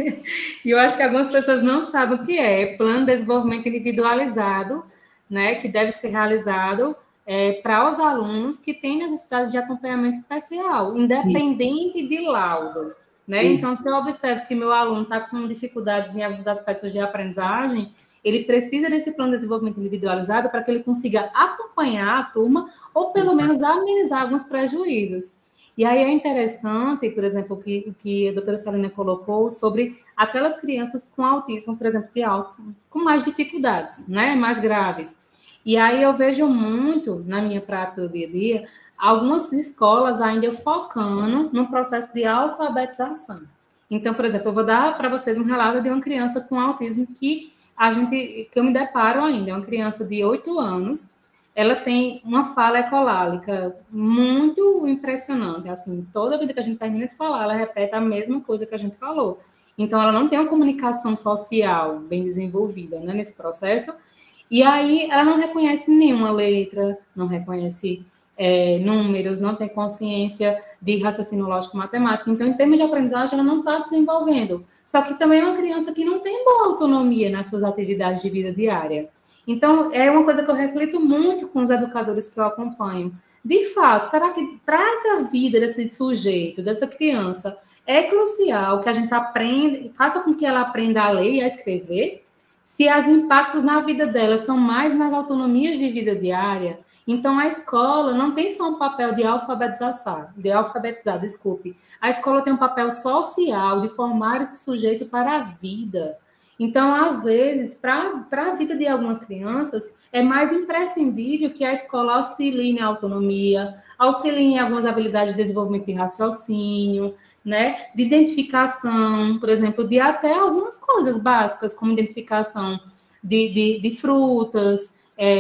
e eu acho que algumas pessoas não sabem o que é Plano de Desenvolvimento Individualizado, né, que deve ser realizado para os alunos que têm necessidade de acompanhamento especial, independente de laudo, né? Então, se eu observo que meu aluno está com dificuldades em alguns aspectos de aprendizagem, ele precisa desse plano de desenvolvimento individualizado para que ele consiga acompanhar a turma ou, pelo menos, amenizar alguns prejuízos. E aí é interessante, por exemplo, o que a doutora Celina colocou sobre aquelas crianças com autismo, por exemplo, com mais dificuldades, né, mais graves. E aí eu vejo muito, na minha prática do dia a dia, algumas escolas ainda focando no processo de alfabetização. Então, por exemplo, eu vou dar para vocês um relato de uma criança com autismo que eu me deparo ainda, é uma criança de 8 anos, ela tem uma fala ecolálica muito impressionante, assim, toda vida que a gente termina de falar, ela repete a mesma coisa que a gente falou. Então, ela não tem uma comunicação social bem desenvolvida, né, nesse processo, e aí ela não reconhece nenhuma letra, não reconhece números, não tem consciência de raciocínio lógico matemático. Então, em termos de aprendizagem, ela não está desenvolvendo. Só que também é uma criança que não tem boa autonomia nas suas atividades de vida diária. Então, é uma coisa que eu reflito muito com os educadores que eu acompanho. De fato, será que traz a vida desse sujeito, dessa criança, é crucial que a gente aprenda, faça com que ela aprenda a ler e a escrever? Se os impactos na vida dela são mais nas autonomias de vida diária, então a escola não tem só um papel de alfabetizar, desculpe. A escola tem um papel social de formar esse sujeito para a vida. Então, às vezes, para a vida de algumas crianças, é mais imprescindível que a escola auxilie na autonomia, auxilie em algumas habilidades de desenvolvimento de raciocínio, né, de identificação, por exemplo, de até algumas coisas básicas, como identificação de frutas,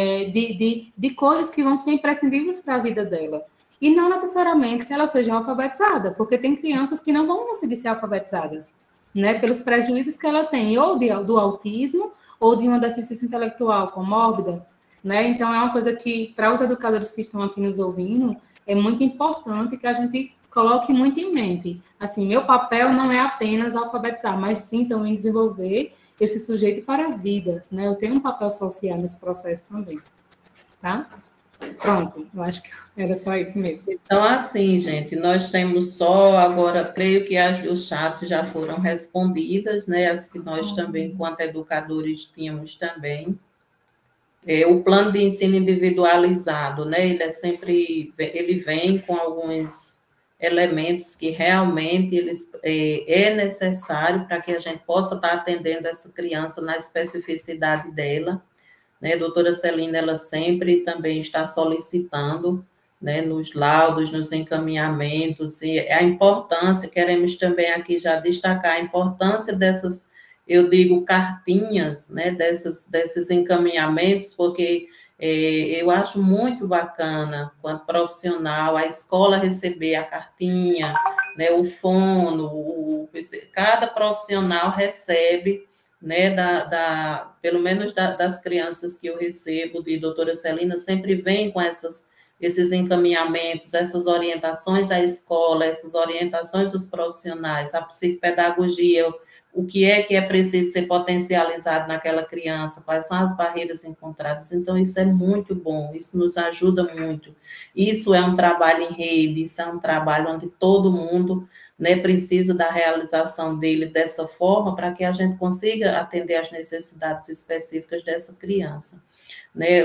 de coisas que vão ser imprescindíveis para a vida dela. E não necessariamente que ela seja alfabetizada, porque tem crianças que não vão conseguir ser alfabetizadas, né, pelos prejuízos que ela tem, ou do autismo, ou de uma deficiência intelectual comórbida. né? Então, é uma coisa que, para os educadores que estão aqui nos ouvindo, é muito importante que a gente coloque muito em mente. Assim, meu papel não é apenas alfabetizar, mas sim também desenvolver esse sujeito para a vida, né? Eu tenho um papel social nesse processo também, tá? Pronto, eu acho que era só isso mesmo. Então, assim, gente, nós temos só agora, creio que os chats já foram respondidas, né? As que nós também, enquanto educadores, tínhamos também. O plano de ensino individualizado, né? Ele vem com alguns elementos que realmente é necessário para que a gente possa estar atendendo essa criança na especificidade dela, né? A doutora Celina, ela sempre também está solicitando, né, nos laudos, nos encaminhamentos, e a importância, queremos também aqui já destacar a importância dessas, eu digo, cartinhas, né, desses encaminhamentos, porque eu acho muito bacana, quanto profissional, a escola receber a cartinha, né, o fono, cada profissional recebe, né, pelo menos das crianças que eu recebo de doutora Celina, sempre vem com esses encaminhamentos, essas orientações à escola, essas orientações dos profissionais, a psicopedagogia, o que é preciso ser potencializado naquela criança, quais são as barreiras encontradas. Então, isso é muito bom, isso nos ajuda muito. Isso é um trabalho em rede, isso é um trabalho onde todo mundo, né, precisa da realização dele dessa forma para que a gente consiga atender às necessidades específicas dessa criança. Né,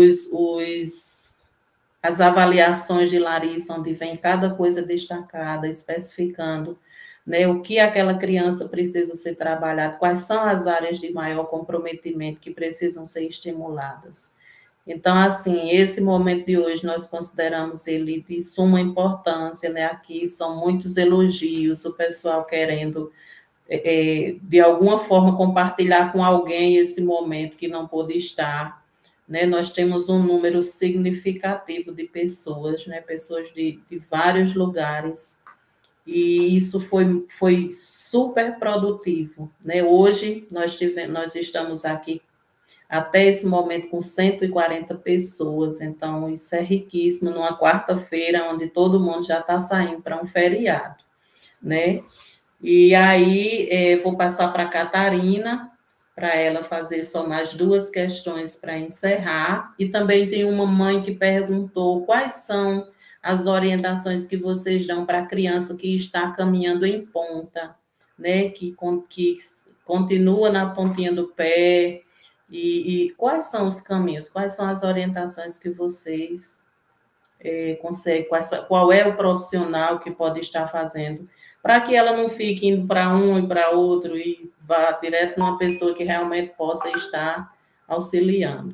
as avaliações de Larissa, onde vem cada coisa destacada, especificando, né, o que aquela criança precisa ser trabalhada, quais são as áreas de maior comprometimento que precisam ser estimuladas. Então, assim, esse momento de hoje nós consideramos ele de suma importância, né? Aqui são muitos elogios, o pessoal querendo, de alguma forma, compartilhar com alguém esse momento que não pôde estar, né? Nós temos um número significativo de pessoas, né? Pessoas de vários lugares, e isso foi super produtivo, né? Hoje nós estamos aqui até esse momento com 140 pessoas, então isso é riquíssimo numa quarta-feira, onde todo mundo já está saindo para um feriado, né? E aí vou passar para a Catarina, para ela fazer só mais 2 questões para encerrar, e também tem uma mãe que perguntou quais são as orientações que vocês dão para a criança que está caminhando em ponta, né? Que continua na pontinha do pé, e quais são os caminhos, quais são as orientações que vocês conseguem, qual é o profissional que pode estar fazendo, para que ela não fique indo para um e para outro e vá direto numa pessoa que realmente possa estar auxiliando.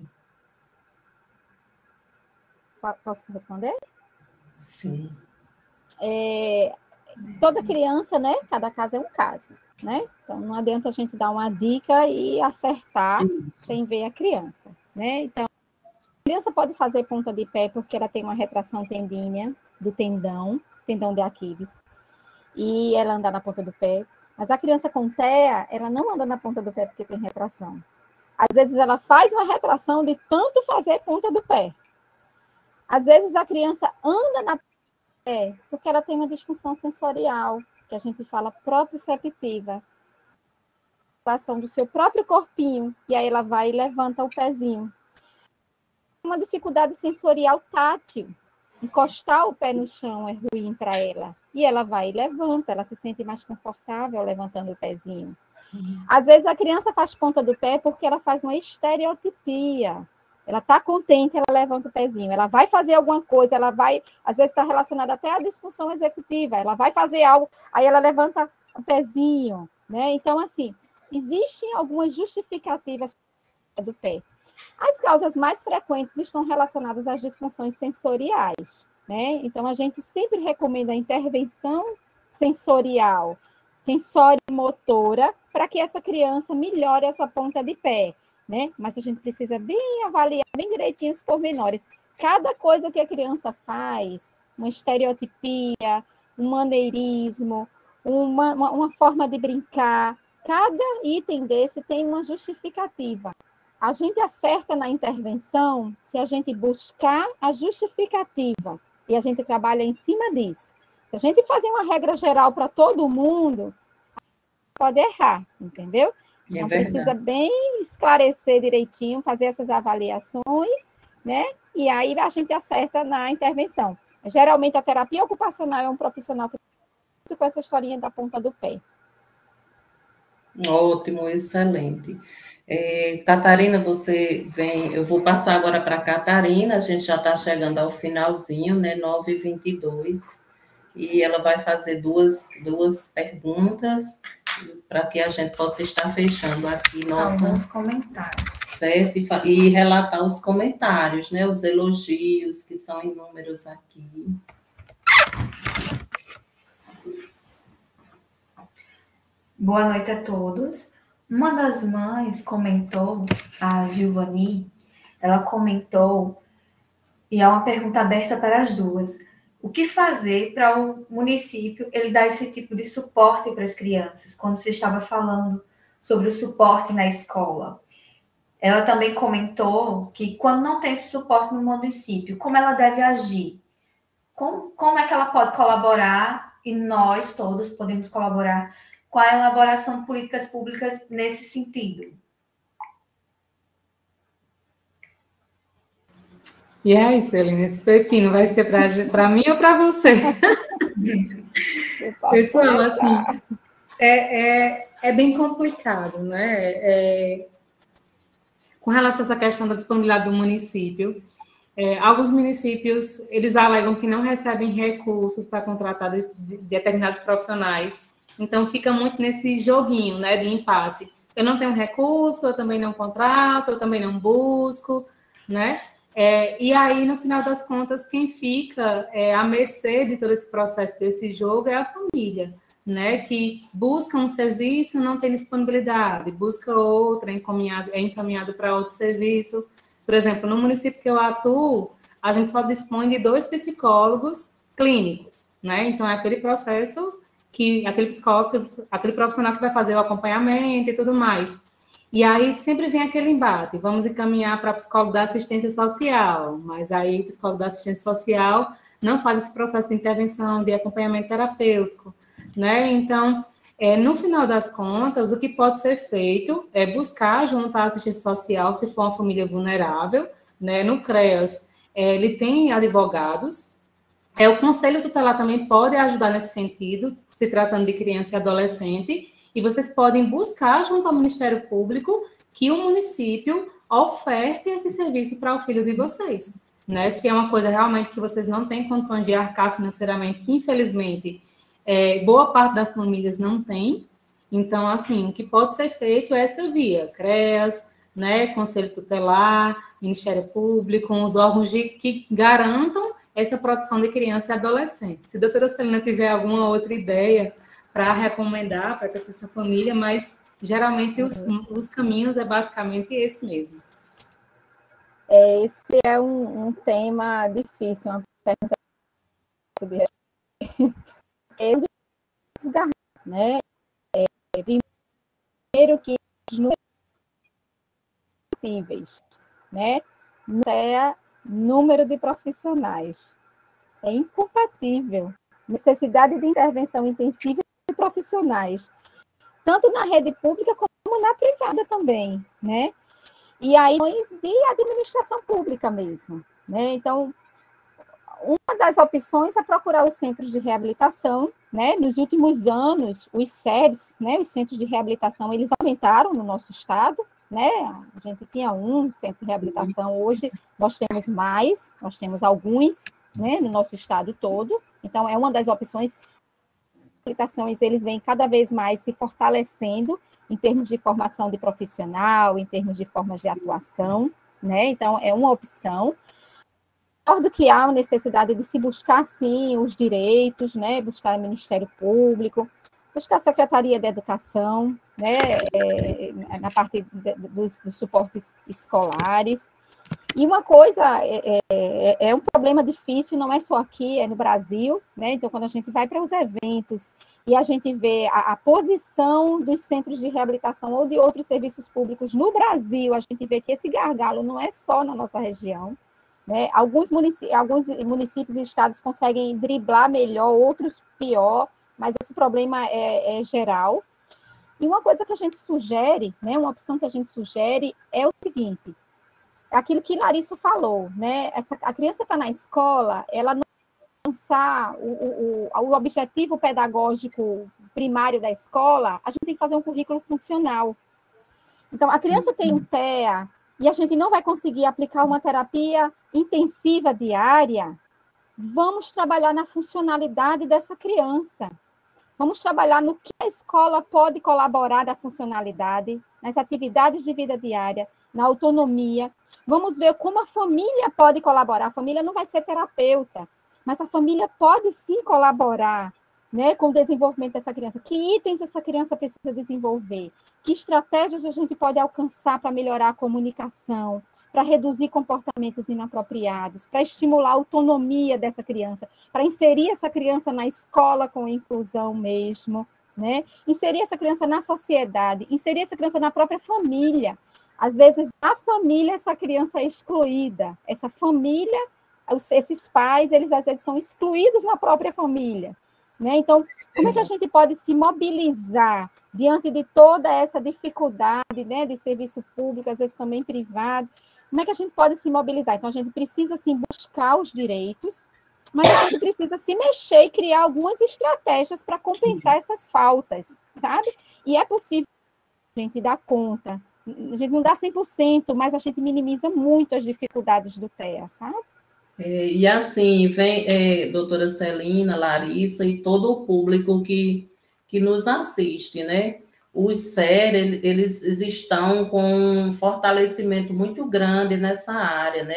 Posso responder? Sim. Toda criança, né? Cada caso é um caso, né? Então, não adianta a gente dar uma dica e acertar sem ver a criança, né? Então, a criança pode fazer ponta de pé porque ela tem uma retração tendínea do tendão de Aquiles, e ela anda na ponta do pé. Mas a criança com TEA, ela não anda na ponta do pé porque tem retração. Às vezes ela faz uma retração de tanto fazer ponta do pé. Às vezes a criança anda na pé porque ela tem uma disfunção sensorial, que a gente fala proprioceptiva, a ação do seu próprio corpinho, e aí ela vai e levanta o pezinho. Uma dificuldade sensorial tátil, encostar o pé no chão é ruim para ela, e ela vai e levanta, ela se sente mais confortável levantando o pezinho. Às vezes a criança faz ponta do pé porque ela faz uma estereotipia. Ela está contente, ela levanta o pezinho. Ela vai fazer alguma coisa, ela vai, às vezes está relacionada até à disfunção executiva. Ela vai fazer algo, aí ela levanta o pezinho, né? Então, assim, existem algumas justificativas do pé. As causas mais frequentes estão relacionadas às disfunções sensoriais, né? Então, a gente sempre recomenda a intervenção sensorial, sensório-motora, para que essa criança melhore essa ponta de pé, né? Mas a gente precisa bem avaliar, bem direitinho os pormenores. Cada coisa que a criança faz, uma estereotipia, um maneirismo, uma forma de brincar, cada item desse tem uma justificativa. a gente acerta na intervenção se a gente buscar a justificativa, e a gente trabalha em cima disso. Se a gente fazer uma regra geral para todo mundo, pode errar, entendeu? Então, precisa bem esclarecer direitinho, fazer essas avaliações, né? E aí a gente acerta na intervenção. Geralmente, a terapia ocupacional é um profissional que com essa historinha da ponta do pé. Ótimo, excelente. Catarina, você vem, eu vou passar agora para a Catarina, a gente já está chegando ao finalzinho, né, 9h22, e ela vai fazer duas perguntas para que a gente possa estar fechando aqui alguns comentários. Certo, e relatar os comentários, né, os elogios, que são inúmeros aqui. Boa noite a todos. Uma das mães comentou, a Giovani, ela comentou, e é uma pergunta aberta para as duas, o que fazer para o município ele dar esse tipo de suporte para as crianças, quando você estava falando sobre o suporte na escola? Ela também comentou que quando não tem esse suporte no município, como ela deve agir? Como é que ela pode colaborar, e nós todos podemos colaborar com a elaboração de políticas públicas nesse sentido? E aí, Celina, esse pepino vai ser para mim ou para você? Pessoal, assim, é bem complicado, né? Com relação a essa questão da disponibilidade do município, alguns municípios, eles alegam que não recebem recursos para contratar de determinados profissionais, então fica muito nesse joguinho, né, de impasse. Eu não tenho recurso, eu também não contrato, eu também não busco, né? E aí, no final das contas, quem fica à mercê de todo esse processo desse jogo é a família, né? Que busca um serviço, não tem disponibilidade, busca outra, é encaminhado para outro serviço. Por exemplo, no município que eu atuo, a gente só dispõe de 2 psicólogos clínicos, né? Então, é aquele processo que aquele psicólogo, aquele profissional que vai fazer o acompanhamento e tudo mais. E aí sempre vem aquele embate, vamos encaminhar para psicólogo da assistência social, mas aí o psicólogo da assistência social não faz esse processo de intervenção, de acompanhamento terapêutico, né? Então, no final das contas, o que pode ser feito é buscar junto à assistência social, se for uma família vulnerável, né? No CREAS, ele tem advogados. O Conselho Tutelar também pode ajudar nesse sentido, se tratando de criança e adolescente, e vocês podem buscar junto ao Ministério Público que o município oferte esse serviço para o filho de vocês, né? Se é uma coisa realmente que vocês não têm condições de arcar financeiramente, que infelizmente boa parte das famílias não tem, então, assim, o que pode ser feito é essa via, CREAS, né, Conselho Tutelar, Ministério Público, os órgãos que garantam essa proteção de criança e adolescente. Se a doutora Celina tiver alguma outra ideia para recomendar para essa família, mas geralmente os caminhos é basicamente esse mesmo. Esse é um tema difícil, uma pergunta sobre desgarrar, né? Primeiro que os números, né? Número de profissionais. É incompatível. Necessidade de intervenção intensiva de profissionais, tanto na rede pública como na privada também, né? E aí, de administração pública mesmo, né? Então, uma das opções é procurar os centros de reabilitação, né? Nos últimos anos, os CERs, né? Os centros de reabilitação, eles aumentaram no nosso estado, né? A gente tinha um centro de reabilitação, hoje nós temos mais, nós temos alguns, né? No nosso estado todo. Então, é uma das opções. Reabilitações, eles vêm cada vez mais se fortalecendo em termos de formação de profissional, em termos de formas de atuação, né? Então, é uma opção. Concordo que há uma necessidade de se buscar, sim, os direitos, né? Buscar o Ministério Público, buscar a Secretaria de Educação, né? Na parte dos suportes escolares, E uma coisa, é um problema difícil, não é só aqui, é no Brasil, né? Então, quando a gente vai para os eventos e a gente vê a posição dos centros de reabilitação ou de outros serviços públicos no Brasil, a gente vê que esse gargalo não é só na nossa região, né? Alguns municípios e estados conseguem driblar melhor, outros pior, mas esse problema é geral. E uma coisa que a gente sugere, né, uma opção que a gente sugere é o seguinte: aquilo que Larissa falou, né? A criança está na escola, ela não alcançar o objetivo pedagógico primário da escola, a gente tem que fazer um currículo funcional. Então, a criança tem um TEA e a gente não vai conseguir aplicar uma terapia intensiva diária, vamos trabalhar na funcionalidade dessa criança. Vamos trabalhar no que a escola pode colaborar da funcionalidade, nas atividades de vida diária, na autonomia. Vamos ver como a família pode colaborar. A família não vai ser terapeuta, mas a família pode sim colaborar, né, com o desenvolvimento dessa criança. Que itens essa criança precisa desenvolver? Que estratégias a gente pode alcançar para melhorar a comunicação, para reduzir comportamentos inapropriados, para estimular a autonomia dessa criança, para inserir essa criança na escola com inclusão mesmo, né? Inserir essa criança na sociedade, inserir essa criança na própria família. Às vezes, na família, essa criança é excluída. Essa família, esses pais, eles às vezes são excluídos na própria família, né? Então, como é que a gente pode se mobilizar diante de toda essa dificuldade, né, de serviço público, às vezes também privado? Como é que a gente pode se mobilizar? Então, a gente precisa, sim, buscar os direitos, mas a gente precisa se mexer e criar algumas estratégias para compensar essas faltas, sabe? E é possível a gente dar conta. A gente não dá 100%, mas a gente minimiza muito as dificuldades do TEA, sabe? E assim, vem doutora Celina, Larissa e todo o público que nos assiste, né? Os SER, eles estão com um fortalecimento muito grande nessa área, né?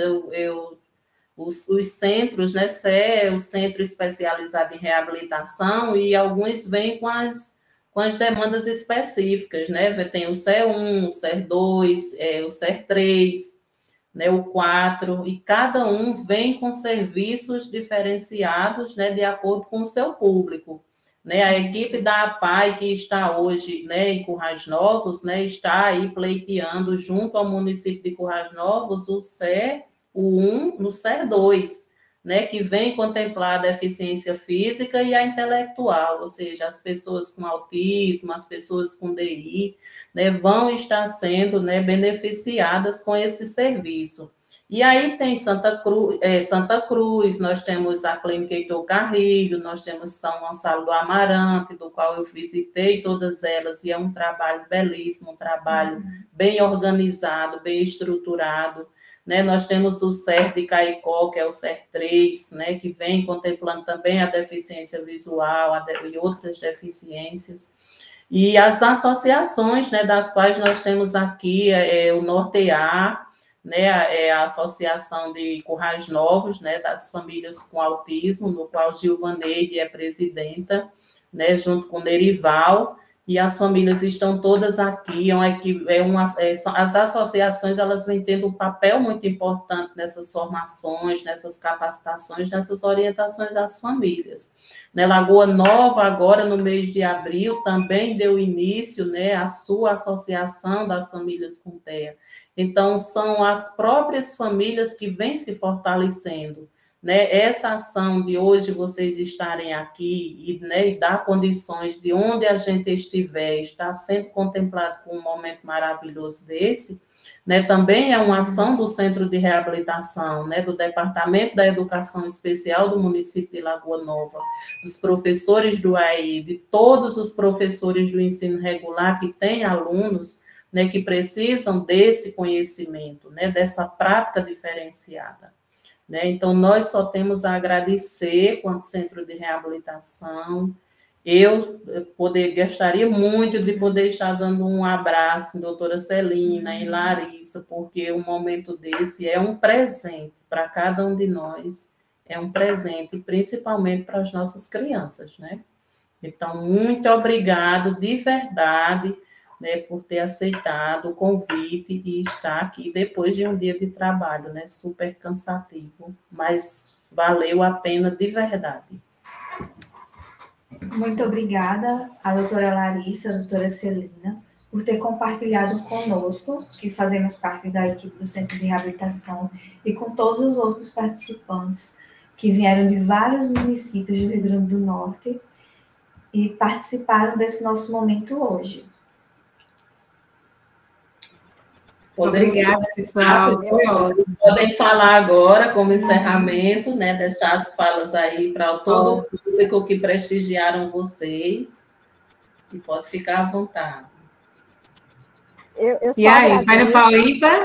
Os centros, né? SER, o Centro Especializado em Reabilitação, e alguns vêm com as demandas específicas, né? Tem o SER1, o SER2, o SER3, né, o 4, e cada um vem com serviços diferenciados, né, de acordo com o seu público. Né? A equipe da APAI, que está hoje, né, em Currais Novos, né, está aí pleiteando junto ao município de Currais Novos o SER, o 1, no SER 2, né, que vem contemplar a deficiência física e a intelectual, ou seja, as pessoas com autismo, as pessoas com DI, né, vão estar sendo, né, beneficiadas com esse serviço. E aí tem Santa Cruz, nós temos a Clínica Heitor Carrilho, nós temos São Gonçalo do Amarante, do qual eu visitei todas elas, e é um trabalho belíssimo, um trabalho bem organizado, bem estruturado. Né? Nós temos o SER de Caicó, que é o SER 3, né, que vem contemplando também a deficiência visual e outras deficiências. E as associações, né, das quais nós temos aqui o Nortear, né, a Associação de Currais Novos, né, das famílias com autismo, no qual Gilvaneide é presidenta, né, junto com Nerival, e as famílias estão todas aqui. As associações, elas vêm tendo um papel muito importante nessas formações, nessas capacitações, nessas orientações às famílias. Né, Lagoa Nova, agora no mês de abril, também deu início, né, à sua associação das famílias com TEA. Então, são as próprias famílias que vêm se fortalecendo. Né? Essa ação de hoje vocês estarem aqui e dar condições de onde a gente estiver, estar sempre contemplado com um momento maravilhoso desse, né? Também é uma ação do Centro de Reabilitação, né? Do Departamento da Educação Especial do município de Lagoa Nova, dos professores do AI, de todos os professores do ensino regular que têm alunos, né, que precisam desse conhecimento, né, dessa prática diferenciada. Né? Então, nós só temos a agradecer quanto Centro de Reabilitação. Eu gostaria muito de poder estar dando um abraço em doutora Celina, em Larissa, porque um momento desse é um presente para cada um de nós, é um presente, principalmente para as nossas crianças, né? Então, muito obrigado, de verdade, né, por ter aceitado o convite e estar aqui depois de um dia de trabalho, né, super cansativo, mas valeu a pena de verdade. Muito obrigada à doutora Larissa, à doutora Celina, por ter compartilhado conosco, que fazemos parte da equipe do Centro de Reabilitação, e com todos os outros participantes que vieram de vários municípios do Rio Grande do Norte e participaram desse nosso momento hoje. Obrigada, pessoal. Podem falar agora como encerramento, né? Deixar as falas aí para todo o público que prestigiaram vocês. E pode ficar à vontade. Eu só e aí, agradeço. vai no Pauípa?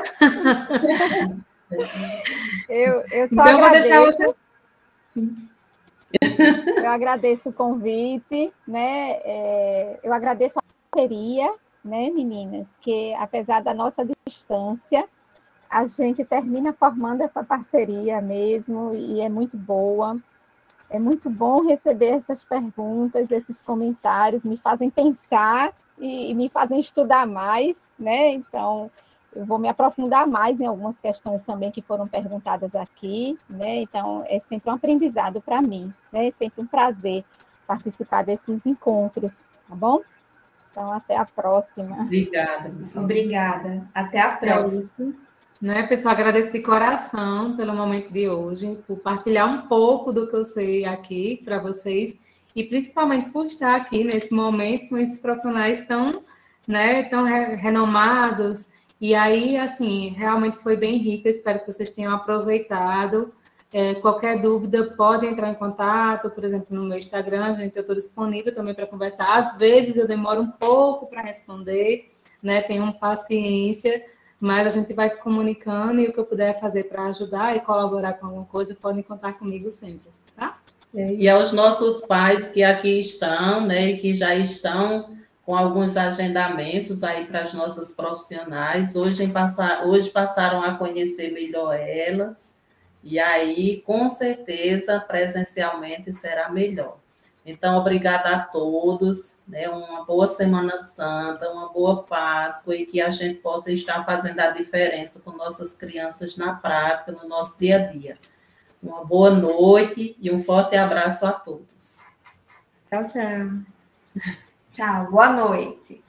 Eu só então, eu vou deixar agradeço. você. Sim. Eu agradeço o convite, né? Eu agradeço a parceria, né, meninas? Que apesar da nossa distância, a gente termina formando essa parceria mesmo e é muito boa. É muito bom receber essas perguntas, esses comentários, me fazem pensar e me fazem estudar mais, né? Então, eu vou me aprofundar mais em algumas questões também que foram perguntadas aqui, né? Então, é sempre um aprendizado para mim, né? É sempre um prazer participar desses encontros, tá bom? Então, até a próxima. Obrigada. Obrigada. Até a próxima. Né, pessoal, agradeço de coração pelo momento de hoje, por partilhar um pouco do que eu sei aqui para vocês, e principalmente por estar aqui nesse momento com esses profissionais tão, né, tão renomados. E aí, assim, realmente foi bem rico, espero que vocês tenham aproveitado. Qualquer dúvida, podem entrar em contato, por exemplo, no meu Instagram, gente, eu estou disponível também para conversar. Às vezes eu demoro um pouco para responder, né, tenham paciência, mas a gente vai se comunicando e o que eu puder fazer para ajudar e colaborar com alguma coisa, podem contar comigo sempre, tá? E aos nossos pais que aqui estão, né, e que já estão com alguns agendamentos aí para as nossas profissionais, hoje passaram a conhecer melhor elas, e aí, com certeza, presencialmente será melhor. Então, obrigada a todos, né? Uma boa Semana Santa, uma boa Páscoa e que a gente possa estar fazendo a diferença com nossas crianças na prática, no nosso dia a dia. Uma boa noite e um forte abraço a todos. Tchau, tchau. Tchau, boa noite.